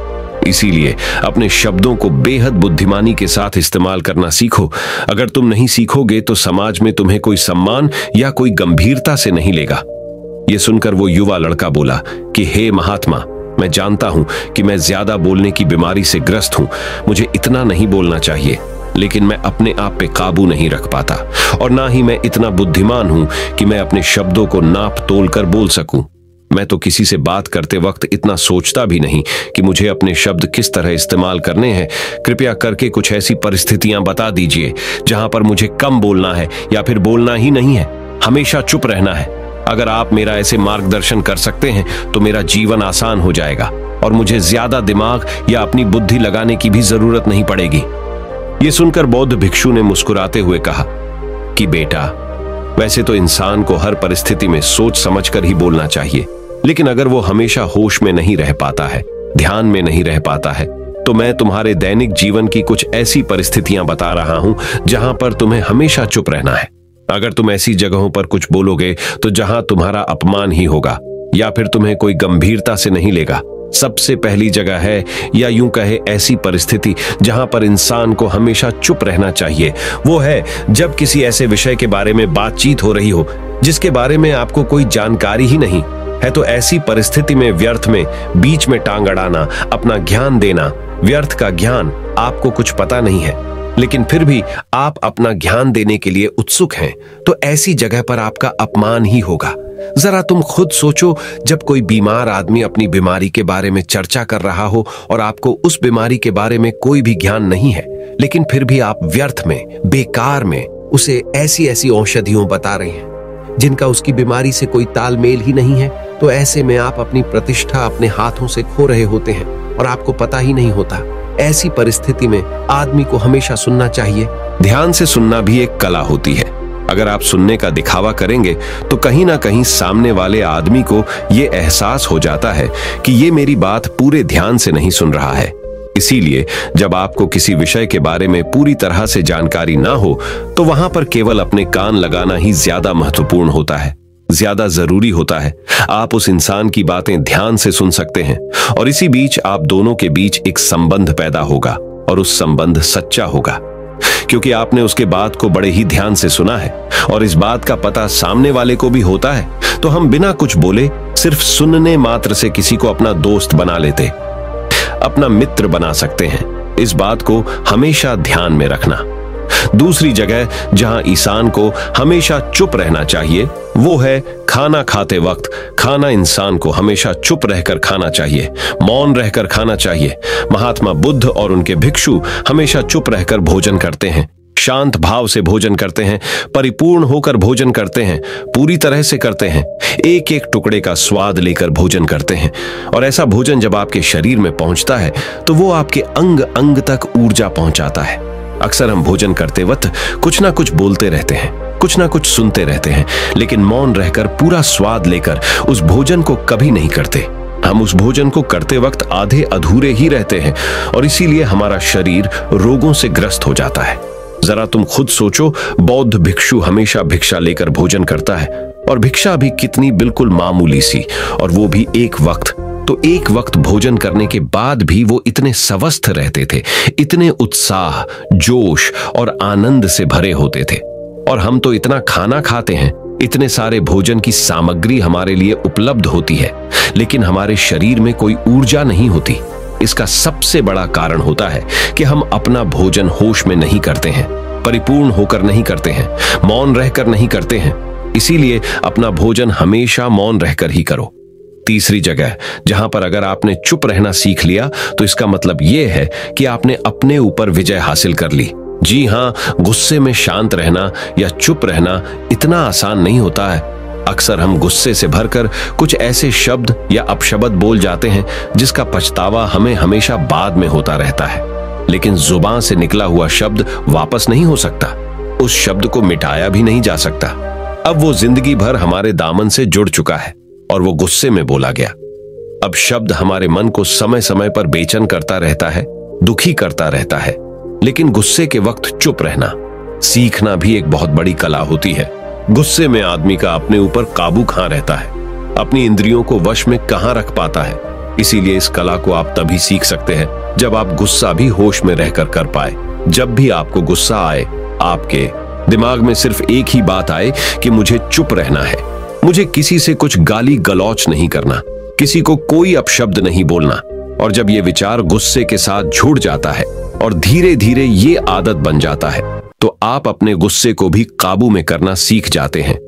इसीलिए अपने शब्दों को बेहद बुद्धिमानी के साथ इस्तेमाल करना सीखो। अगर तुम नहीं सीखोगे तो समाज में तुम्हें कोई सम्मान या कोई गंभीरता से नहीं लेगा। यह सुनकर वो युवा लड़का बोला कि हे महात्मा, मैं जानता हूं कि मैं ज्यादा बोलने की बीमारी से ग्रस्त हूं, मुझे इतना नहीं बोलना चाहिए, लेकिन मैं अपने आप पे काबू नहीं रख पाता और ना ही मैं इतना बुद्धिमान हूं कि मैं अपने शब्दों को नाप तोल कर बोल सकूं। मैं तो किसी से बात करते वक्त इतना सोचता भी नहीं कि मुझे अपने शब्द किस तरह इस्तेमाल करने हैं। कृपया करके कुछ ऐसी परिस्थितियां बता दीजिए जहां पर मुझे कम बोलना है या फिर बोलना ही नहीं है, हमेशा चुप रहना है। अगर आप मेरा ऐसे मार्गदर्शन कर सकते हैं तो मेरा जीवन आसान हो जाएगा और मुझे ज्यादा दिमाग या अपनी बुद्धि लगाने की भी जरूरत नहीं पड़ेगी। ये सुनकर बौद्ध भिक्षु ने मुस्कुराते हुए कहा कि बेटा, वैसे तो इंसान को हर परिस्थिति में सोच समझकर ही बोलना चाहिए, लेकिन अगर वो हमेशा होश में नहीं रह पाता है, ध्यान में नहीं रह पाता है, तो मैं तुम्हारे दैनिक जीवन की कुछ ऐसी परिस्थितियां बता रहा हूं जहां पर तुम्हें हमेशा चुप रहना है। अगर तुम ऐसी जगहों पर कुछ बोलोगे तो जहां तुम्हारा अपमान ही होगा या फिर तुम्हें कोई गंभीरता से नहीं लेगा। सबसे पहली जगह है, या यूं कहे ऐसी परिस्थिति जहां पर इंसान को हमेशा चुप रहना चाहिए, वो है जब किसी ऐसे विषय के बारे में बातचीत हो रही हो जिसके बारे में आपको कोई जानकारी ही नहीं है। तो ऐसी परिस्थिति में व्यर्थ में बीच में टांग अड़ाना, अपना ज्ञान देना, व्यर्थ का ज्ञान, आपको कुछ पता नहीं है लेकिन फिर भी आप अपना ज्ञान देने के लिए उत्सुक हैं, तो ऐसी जगह पर आपका अपमान ही होगा। जरा तुम खुद सोचो, जब कोई बीमार आदमी अपनी बीमारी के बारे में चर्चा कर रहा हो और आपको उस बीमारी के बारे में कोई भी ज्ञान नहीं है, लेकिन फिर भी आप व्यर्थ में, बेकार में उसे ऐसी ऐसी औषधियों बता रहे हैं जिनका उसकी बीमारी से कोई तालमेल ही नहीं है, तो ऐसे में आप अपनी प्रतिष्ठा अपने हाथों से खो रहे होते हैं और आपको पता ही नहीं होता। ऐसी परिस्थिति में आदमी को हमेशा सुनना चाहिए। ध्यान से सुनना भी एक कला होती है। अगर आप सुनने का दिखावा करेंगे तो कहीं ना कहीं सामने वाले आदमी को यह एहसास हो जाता है कि ये मेरी बात पूरे ध्यान से नहीं सुन रहा है। इसीलिए जब आपको किसी विषय के बारे में पूरी तरह से जानकारी ना हो तो वहां पर केवल अपने कान लगाना ही ज्यादा महत्वपूर्ण होता है, ज्यादा जरूरी होता है। आप उस इंसान की बातें ध्यान से सुन सकते हैं और इसी बीच आप दोनों के बीच एक संबंध पैदा होगा और उस संबंध सच्चा होगा, क्योंकि आपने उसके बात को बड़े ही ध्यान से सुना है और इस बात का पता सामने वाले को भी होता है। तो हम बिना कुछ बोले, सिर्फ सुनने मात्र से किसी को अपना दोस्त बना लेते, अपना मित्र बना सकते हैं। इस बात को हमेशा ध्यान में रखना। दूसरी जगह जहां इंसान को हमेशा चुप रहना चाहिए वो है खाना खाते वक्त। खाना इंसान को हमेशा चुप रहकर खाना चाहिए, मौन रहकर खाना चाहिए। महात्मा बुद्ध और उनके भिक्षु हमेशा चुप रहकर भोजन करते हैं, शांत भाव से भोजन करते हैं, परिपूर्ण होकर भोजन करते हैं, पूरी तरह से करते हैं, एक एक टुकड़े का स्वाद लेकर भोजन करते हैं। और ऐसा भोजन जब आपके शरीर में पहुंचता है तो वो आपके अंग अंग तक ऊर्जा पहुंचाता है। अक्सर हम भोजन करते वक्त कुछ ना कुछ बोलते रहते हैं, कुछ ना कुछ सुनते रहते हैं, लेकिन मौन रहकर पूरा स्वाद लेकर उस भोजन को कभी नहीं करते। हम उस भोजन को करते वक्त आधे अधूरे ही रहते हैं और इसीलिए हमारा शरीर रोगों से ग्रस्त हो जाता है। जरा तुम खुद सोचो, बौद्ध भिक्षु हमेशा भिक्षा लेकर भोजन करता है और भिक्षा भी कितनी बिल्कुल मामूली सी, और वो भी एक वक्त। तो एक वक्त भोजन करने के बाद भी वो इतने स्वस्थ रहते थे, इतने उत्साह, जोश और आनंद से भरे होते थे। और हम तो इतना खाना खाते हैं, इतने सारे भोजन की सामग्री हमारे लिए उपलब्ध होती है, लेकिन हमारे शरीर में कोई ऊर्जा नहीं होती। इसका सबसे बड़ा कारण होता है कि हम अपना भोजन होश में नहीं करते हैं, परिपूर्ण होकर नहीं करते हैं, मौन रहकर नहीं करते हैं। इसीलिए अपना भोजन हमेशा मौन रहकर ही करो। तीसरी जगह जहां पर अगर आपने चुप रहना सीख लिया तो इसका मतलब यह है कि आपने अपने ऊपर विजय हासिल कर ली। जी हां, गुस्से में शांत रहना या चुप रहना इतना आसान नहीं होता है। अक्सर हम गुस्से से भरकर कुछ ऐसे शब्द या अपशब्द बोल जाते हैं जिसका पछतावा हमें हमेशा बाद में होता रहता है। लेकिन जुबान से निकला हुआ शब्द वापस नहीं हो सकता, उस शब्द को मिटाया भी नहीं जा सकता। अब वो जिंदगी भर हमारे दामन से जुड़ चुका है और वो गुस्से में बोला गया। अब शब्द हमारे मन को समय समय पर बेचैन करता रहता है, दुखी करता रहता है, लेकिन गुस्से के वक्त चुप रहना सीखना भी एक बहुत बड़ी कला होती है। गुस्से में आदमी का अपने ऊपर काबू कहां रहता है, अपनी इंद्रियों को वश में कहां रख पाता है। इसीलिए इस कला को आप तभी सीख सकते हैं जब आप गुस्सा भी होश में रहकर कर पाए। जब भी आपको गुस्सा आए, आपके दिमाग में सिर्फ एक ही बात आए कि मुझे चुप रहना है, मुझे किसी से कुछ गाली गलौच नहीं करना, किसी को कोई अपशब्द नहीं बोलना। और जब ये विचार गुस्से के साथ जुड़ जाता है और धीरे धीरे ये आदत बन जाता है तो आप अपने गुस्से को भी काबू में करना सीख जाते हैं।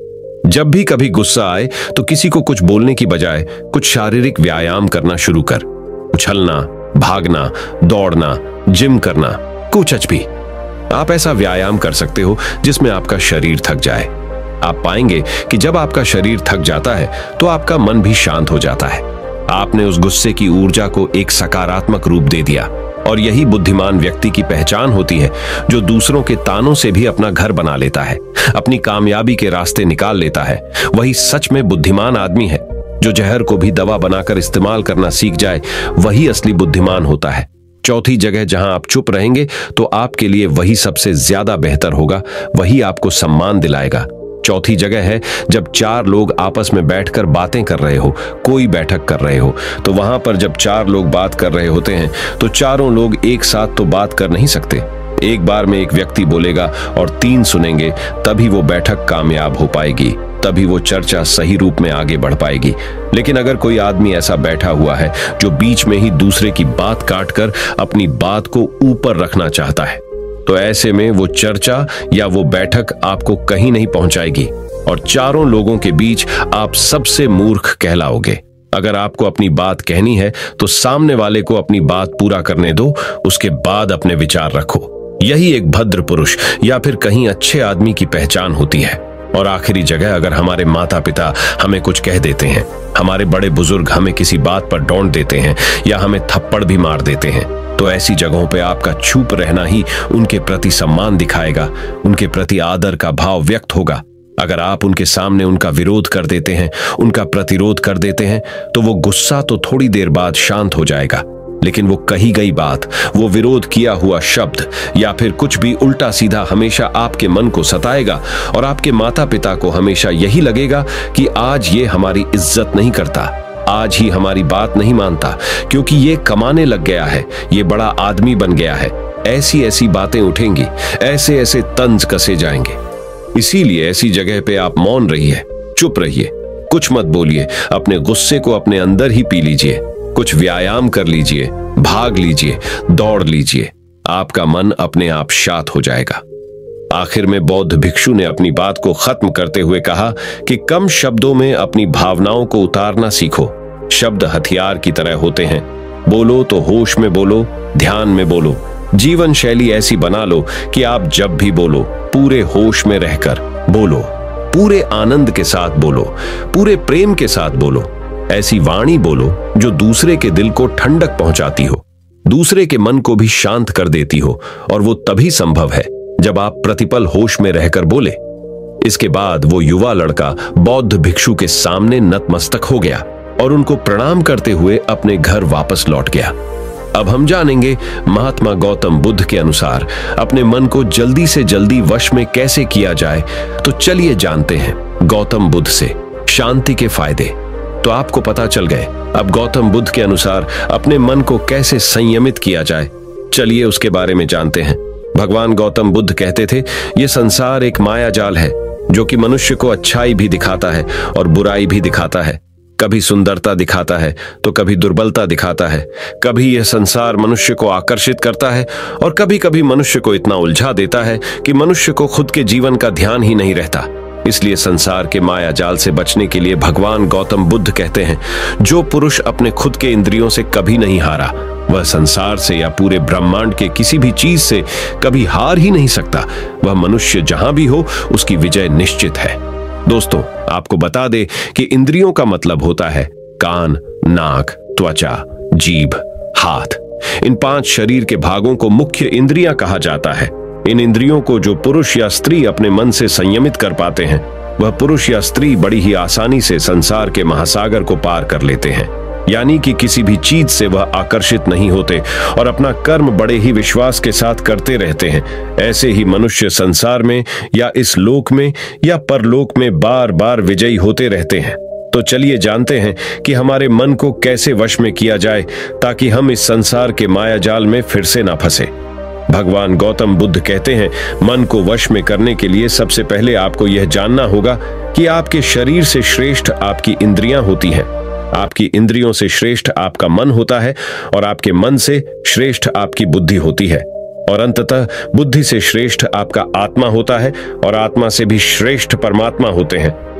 जब भी कभी गुस्सा आए तो किसी को कुछ बोलने की बजाय कुछ शारीरिक व्यायाम करना शुरू कर। उछलना, भागना, दौड़ना, जिम करना, कुछ भी। आप ऐसा व्यायाम कर सकते हो जिसमें आपका शरीर थक जाए। आप पाएंगे कि जब आपका शरीर थक जाता है तो आपका मन भी शांत हो जाता है। आपने उस गुस्से की ऊर्जा को एक सकारात्मक रूप दे दिया। और यही बुद्धिमान व्यक्ति की पहचान होती है, जो दूसरों के तानों से भी अपना घर बना लेता है, अपनी कामयाबी के रास्ते निकाल लेता है। वही सच में बुद्धिमान आदमी है। जो जहर को भी दवा बनाकर इस्तेमाल करना सीख जाए, वही असली बुद्धिमान होता है। चौथी जगह जहां आप चुप रहेंगे तो आपके लिए वही सबसे ज्यादा बेहतर होगा, वही आपको सम्मान दिलाएगा। चौथी जगह है जब चार लोग आपस में बैठकर बातें कर रहे हो, कोई बैठक कर रहे हो, तो वहां पर जब चार लोग बात कर रहे होते हैं तो चारों लोग एक साथ तो बात कर नहीं सकते। एक बार में एक व्यक्ति बोलेगा और तीन सुनेंगे, तभी वो बैठक कामयाब हो पाएगी, तभी वो चर्चा सही रूप में आगे बढ़ पाएगी। लेकिन अगर कोई आदमी ऐसा बैठा हुआ है जो बीच में ही दूसरे की बात काटकर अपनी बात को ऊपर रखना चाहता है, तो ऐसे में वो चर्चा या वो बैठक आपको कहीं नहीं पहुंचाएगी और चारों लोगों के बीच आप सबसे मूर्ख कहलाओगे। अगर आपको अपनी बात कहनी है तो सामने वाले को अपनी बात पूरा करने दो, उसके बाद अपने विचार रखो। यही एक भद्र पुरुष या फिर कहीं अच्छे आदमी की पहचान होती है। और आखिरी जगह, अगर हमारे माता पिता हमें कुछ कह देते हैं, हमारे बड़े बुजुर्ग हमें किसी बात पर डांट देते हैं या हमें थप्पड़ भी मार देते हैं, तो ऐसी जगहों पे आपका चुप रहना ही उनके प्रति सम्मान दिखाएगा, उनके प्रति आदर का भाव व्यक्त होगा। अगर आप उनके सामने उनका विरोध कर देते हैं, उनका प्रतिरोध कर देते हैं, तो वो गुस्सा तो थोड़ी देर बाद शांत हो जाएगा, लेकिन वो कही गई बात, वो विरोध किया हुआ शब्द या फिर कुछ भी उल्टा सीधा हमेशा आपके मन को सताएगा और आपके माता पिता को हमेशा यही लगेगा कि आज ये हमारी इज्जत नहीं करता, आज ही हमारी बात नहीं मानता, क्योंकि ये कमाने लग गया है, ये बड़ा आदमी बन गया है। ऐसी ऐसी बातें उठेंगी, ऐसे ऐसे तंज कसे जाएंगे। इसीलिए ऐसी जगह पे आप मौन रहिए, चुप रहिए, कुछ मत बोलिए, अपने गुस्से को अपने अंदर ही पी लीजिए, कुछ व्यायाम कर लीजिए, भाग लीजिए, दौड़ लीजिए, आपका मन अपने आप शांत हो जाएगा। आखिर में बौद्ध भिक्षु ने अपनी बात को खत्म करते हुए कहा कि कम शब्दों में अपनी भावनाओं को उतारना सीखो। शब्द हथियार की तरह होते हैं। बोलो तो होश में बोलो, ध्यान में बोलो। जीवन शैली ऐसी बना लो कि आप जब भी बोलो पूरे होश में रहकर बोलो, पूरे आनंद के साथ बोलो, पूरे प्रेम के साथ बोलो। ऐसी वाणी बोलो जो दूसरे के दिल को ठंडक पहुंचाती हो, दूसरे के मन को भी शांत कर देती हो, और वो तभी संभव है जब आप प्रतिपल होश में रहकर बोले। इसके बाद वो युवा लड़का बौद्ध भिक्षु के सामने नतमस्तक हो गया और उनको प्रणाम करते हुए अपने घर वापस लौट गया। अब हम जानेंगे महात्मा गौतम बुद्ध के अनुसार अपने मन को जल्दी से जल्दी वश में कैसे किया जाए। तो चलिए जानते हैं गौतम बुद्ध से शांति के फायदे। तो आपको पता चल गए अब गौतम बुद्ध के अनुसार अपने मन को कैसे संयमित किया जाए। चलिए उसके बारे में जानते हैं। भगवान गौतम बुद्ध कहते थे, ये संसार एक माया जाल है जो कि मनुष्य को अच्छाई भी दिखाता है और बुराई भी दिखाता है। कभी सुंदरता दिखाता है तो कभी दुर्बलता दिखाता है। कभी यह संसार मनुष्य को आकर्षित करता है और कभी कभी मनुष्य को इतना उलझा देता है कि मनुष्य को खुद के जीवन का ध्यान ही नहीं रहता। इसलिए संसार के माया जाल से बचने के लिए भगवान गौतम बुद्ध कहते हैं, जो पुरुष अपने खुद के इंद्रियों से कभी नहीं हारा, वह संसार से या पूरे ब्रह्मांड के किसी भी चीज से कभी हार ही नहीं सकता। वह मनुष्य जहां भी हो उसकी विजय निश्चित है। दोस्तों, आपको बता दे कि इंद्रियों का मतलब होता है कान, नाक, त्वचा, जीभ, हाथ। इन 5 शरीर के भागों को मुख्य इंद्रियां कहा जाता है। इन इंद्रियों को जो पुरुष या स्त्री अपने मन से संयमित कर पाते हैं, वह पुरुष या स्त्री बड़ी ही आसानी से संसार के महासागर को पार कर लेते हैं। यानी कि किसी भी चीज से वह आकर्षित नहीं होते और अपना कर्म बड़े ही विश्वास के साथ करते रहते हैं। ऐसे ही मनुष्य संसार में या इस लोक में या परलोक में बार बार विजयी होते रहते हैं। तो चलिए जानते हैं कि हमारे मन को कैसे वश में किया जाए ताकि हम इस संसार के माया जाल में फिर से ना फंसे। भगवान गौतम बुद्ध कहते हैं, मन को वश में करने के लिए सबसे पहले आपको यह जानना होगा कि आपके शरीर से श्रेष्ठ आपकी इंद्रियां होती हैं। आपकी इंद्रियों से श्रेष्ठ आपका मन होता है और आपके मन से श्रेष्ठ आपकी बुद्धि होती है और अंततः बुद्धि से श्रेष्ठ आपका आत्मा होता है और आत्मा से भी श्रेष्ठ परमात्मा होते हैं।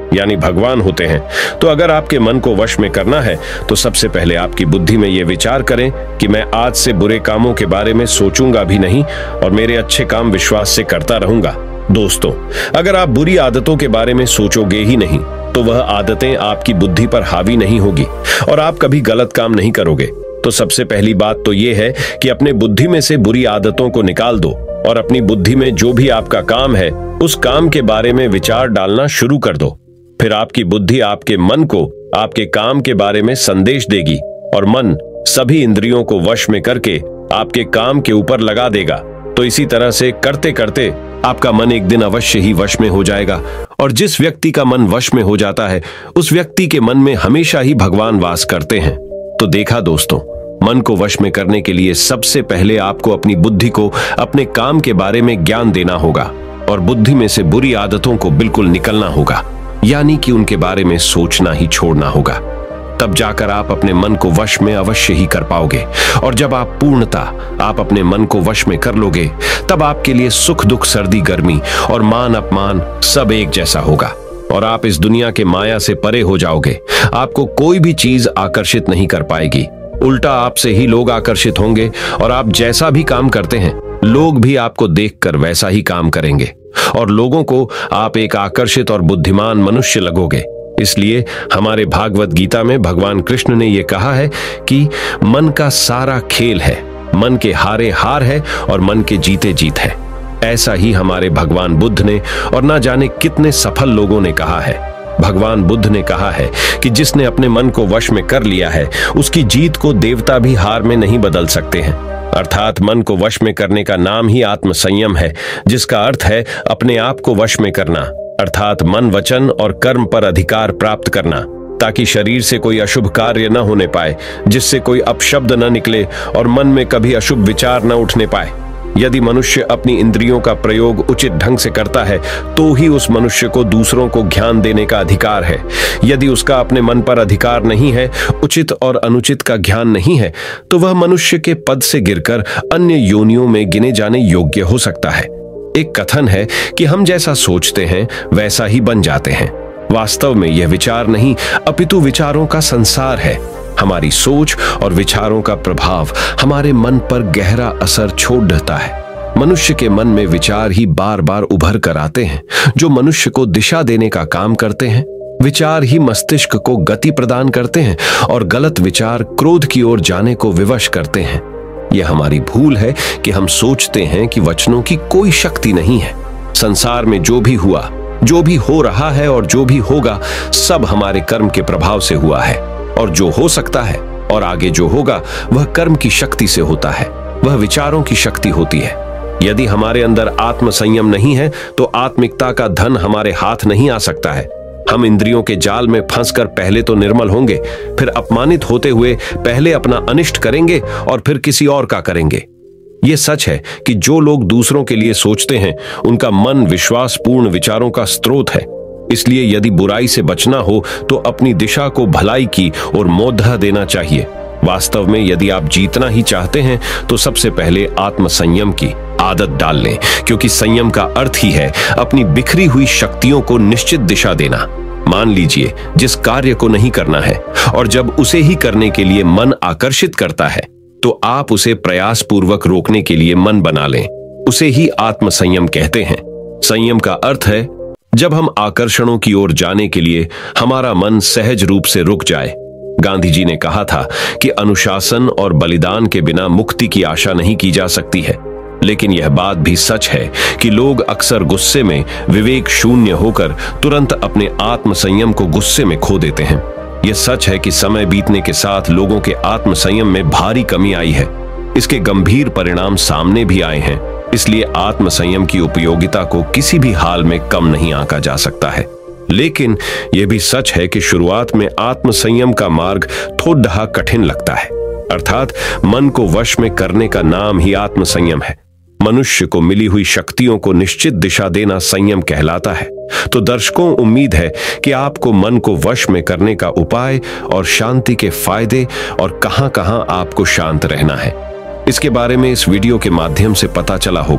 यानी भगवान होते हैं। तो अगर आपके मन को वश में करना है तो सबसे पहले आपकी बुद्धि में यह विचार करें कि मैं आज से बुरे कामों के बारे में सोचूंगा भी नहीं और मेरे अच्छे काम विश्वास से करता रहूंगा। दोस्तों, अगर आप बुरी आदतों के बारे में सोचोगे ही नहीं तो वह आदतें आपकी बुद्धि पर हावी नहीं होगी और आप कभी गलत काम नहीं करोगे। तो सबसे पहली बात तो यह है कि अपने बुद्धि में से बुरी आदतों को निकाल दो और अपनी बुद्धि में जो भी आपका काम है उस काम के बारे में विचार डालना शुरू कर दो। फिर आपकी बुद्धि आपके मन को आपके काम के बारे में संदेश देगी और मन सभी इंद्रियों को वश में करके आपके काम के ऊपर लगा देगा। तो इसी तरह से करते करते आपका मन एक दिन अवश्य ही वश में हो जाएगा और जिस व्यक्ति का मन वश में हो जाता है उस व्यक्ति के मन में हमेशा ही भगवान वास करते हैं। तो देखा दोस्तों, मन को वश में करने के लिए सबसे पहले आपको अपनी बुद्धि को अपने काम के बारे में ज्ञान देना होगा और बुद्धि में से बुरी आदतों को बिल्कुल निकलना होगा, यानी कि उनके बारे में सोचना ही छोड़ना होगा। तब जाकर आप अपने मन को वश में अवश्य ही कर पाओगे और जब आप पूर्णतः आप अपने मन को वश में कर लोगे तब आपके लिए सुख दुख सर्दी गर्मी और मान अपमान सब एक जैसा होगा और आप इस दुनिया के माया से परे हो जाओगे। आपको कोई भी चीज आकर्षित नहीं कर पाएगी, उल्टा आपसे ही लोग आकर्षित होंगे और आप जैसा भी काम करते हैं लोग भी आपको देखकर वैसा ही काम करेंगे और लोगों को आप एक आकर्षित और बुद्धिमान मनुष्य लगोगे। इसलिए हमारे भागवत गीता में भगवान कृष्ण ने यह कहा है कि मन का सारा खेल है, मन के हारे हार है और मन के जीते जीत है। ऐसा ही हमारे भगवान बुद्ध ने और ना जाने कितने सफल लोगों ने कहा है। भगवान बुद्ध ने कहा है कि जिसने अपने मन को वश में कर लिया है उसकी जीत को देवता भी हार में नहीं बदल सकते हैं। अर्थात मन को वश में करने का नाम ही आत्म संयम है, जिसका अर्थ है अपने आप को वश में करना, अर्थात मन वचन और कर्म पर अधिकार प्राप्त करना, ताकि शरीर से कोई अशुभ कार्य न होने पाए, जिससे कोई अपशब्द न निकले और मन में कभी अशुभ विचार न उठने पाए। यदि मनुष्य अपनी इंद्रियों का प्रयोग उचित ढंग से करता है तो ही उस मनुष्य को दूसरों को ज्ञान देने का अधिकार है। यदि उसका अपने मन पर अधिकार नहीं है, उचित और अनुचित का ज्ञान नहीं है, तो वह मनुष्य के पद से गिरकर अन्य योनियों में गिने जाने योग्य हो सकता है। एक कथन है कि हम जैसा सोचते हैं वैसा ही बन जाते हैं। वास्तव में यह विचार नहीं अपितु विचारों का संसार है। हमारी सोच और विचारों का प्रभाव हमारे मन पर गहरा असर छोड़ देता है। मनुष्य के मन में विचार ही बार बार उभर कर आते हैं जो मनुष्य को दिशा देने का काम करते हैं। विचार ही मस्तिष्क को गति प्रदान करते हैं और गलत विचार क्रोध की ओर जाने को विवश करते हैं। यह हमारी भूल है कि हम सोचते हैं कि वचनों की कोई शक्ति नहीं है। संसार में जो भी हुआ, जो भी हो रहा है और जो भी होगा सब हमारे कर्म के प्रभाव से हुआ है और जो हो सकता है और आगे जो होगा वह कर्म की शक्ति से होता है, वह विचारों की शक्ति होती है। यदि हमारे अंदर आत्म संयम नहीं है तो आत्मिकता का धन हमारे हाथ नहीं आ सकता है। हम इंद्रियों के जाल में फंसकर पहले तो निर्मल होंगे, फिर अपमानित होते हुए पहले अपना अनिष्ट करेंगे और फिर किसी और का करेंगे। यह सच है कि जो लोग दूसरों के लिए सोचते हैं उनका मन विश्वासपूर्ण विचारों का स्रोत है। इसलिए यदि बुराई से बचना हो तो अपनी दिशा को भलाई की और मोद्धा देना चाहिए। वास्तव में यदि आप जीतना ही चाहते हैं तो सबसे पहले आत्म संयम की आदत डाल लें, क्योंकि संयम का अर्थ ही है अपनी बिखरी हुई शक्तियों को निश्चित दिशा देना। मान लीजिए जिस कार्य को नहीं करना है और जब उसे ही करने के लिए मन आकर्षित करता है तो आप उसे प्रयास पूर्वक रोकने के लिए मन बना लें। उसे ही आत्म संयम कहते हैं। संयम का अर्थ है जब हम आकर्षणों की ओर जाने के लिए हमारा मन सहज रूप से रुक जाए। गांधी जी ने कहा था कि अनुशासन और बलिदान के बिना मुक्ति की आशा नहीं की जा सकती है। लेकिन यह बात भी सच है कि लोग अक्सर गुस्से में विवेक शून्य होकर तुरंत अपने आत्म संयम को गुस्से में खो देते हैं। यह सच है कि समय बीतने के साथ लोगों के आत्म संयम में भारी कमी आई है। इसके गंभीर परिणाम सामने भी आए हैं। इसलिए आत्म संयम की उपयोगिता को किसी भी हाल में कम नहीं आंका जा सकता है। लेकिन यह भी सच है कि शुरुआत में आत्म संयम का मार्ग थोड़ा कठिन लगता है। अर्थात मन को वश में करने का नाम ही आत्म संयम है। मनुष्य को मिली हुई शक्तियों को निश्चित दिशा देना संयम कहलाता है। तो दर्शकों, उम्मीद है कि आपको मन को वश में करने का उपाय और शांति के फायदे और कहां-कहां आपको शांत रहना है इसके बारे में इस वीडियो के माध्यम से पता चला होगा।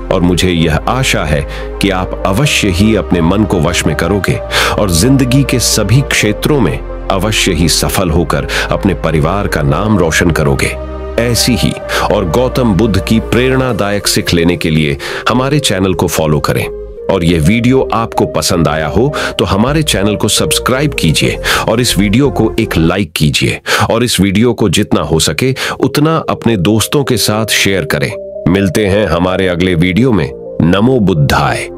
और मुझे यह आशा है कि आप अवश्य ही अपने मन को वश में करोगे और जिंदगी के सभी क्षेत्रों में अवश्य ही सफल होकर अपने परिवार का नाम रोशन करोगे। ऐसी ही और गौतम बुद्ध की प्रेरणादायक सीख लेने के लिए हमारे चैनल को फॉलो करें और यह वीडियो आपको पसंद आया हो तो हमारे चैनल को सब्सक्राइब कीजिए और इस वीडियो को एक लाइक कीजिए और इस वीडियो को जितना हो सके उतना अपने दोस्तों के साथ शेयर करें। मिलते हैं हमारे अगले वीडियो में। नमो बुद्धाय।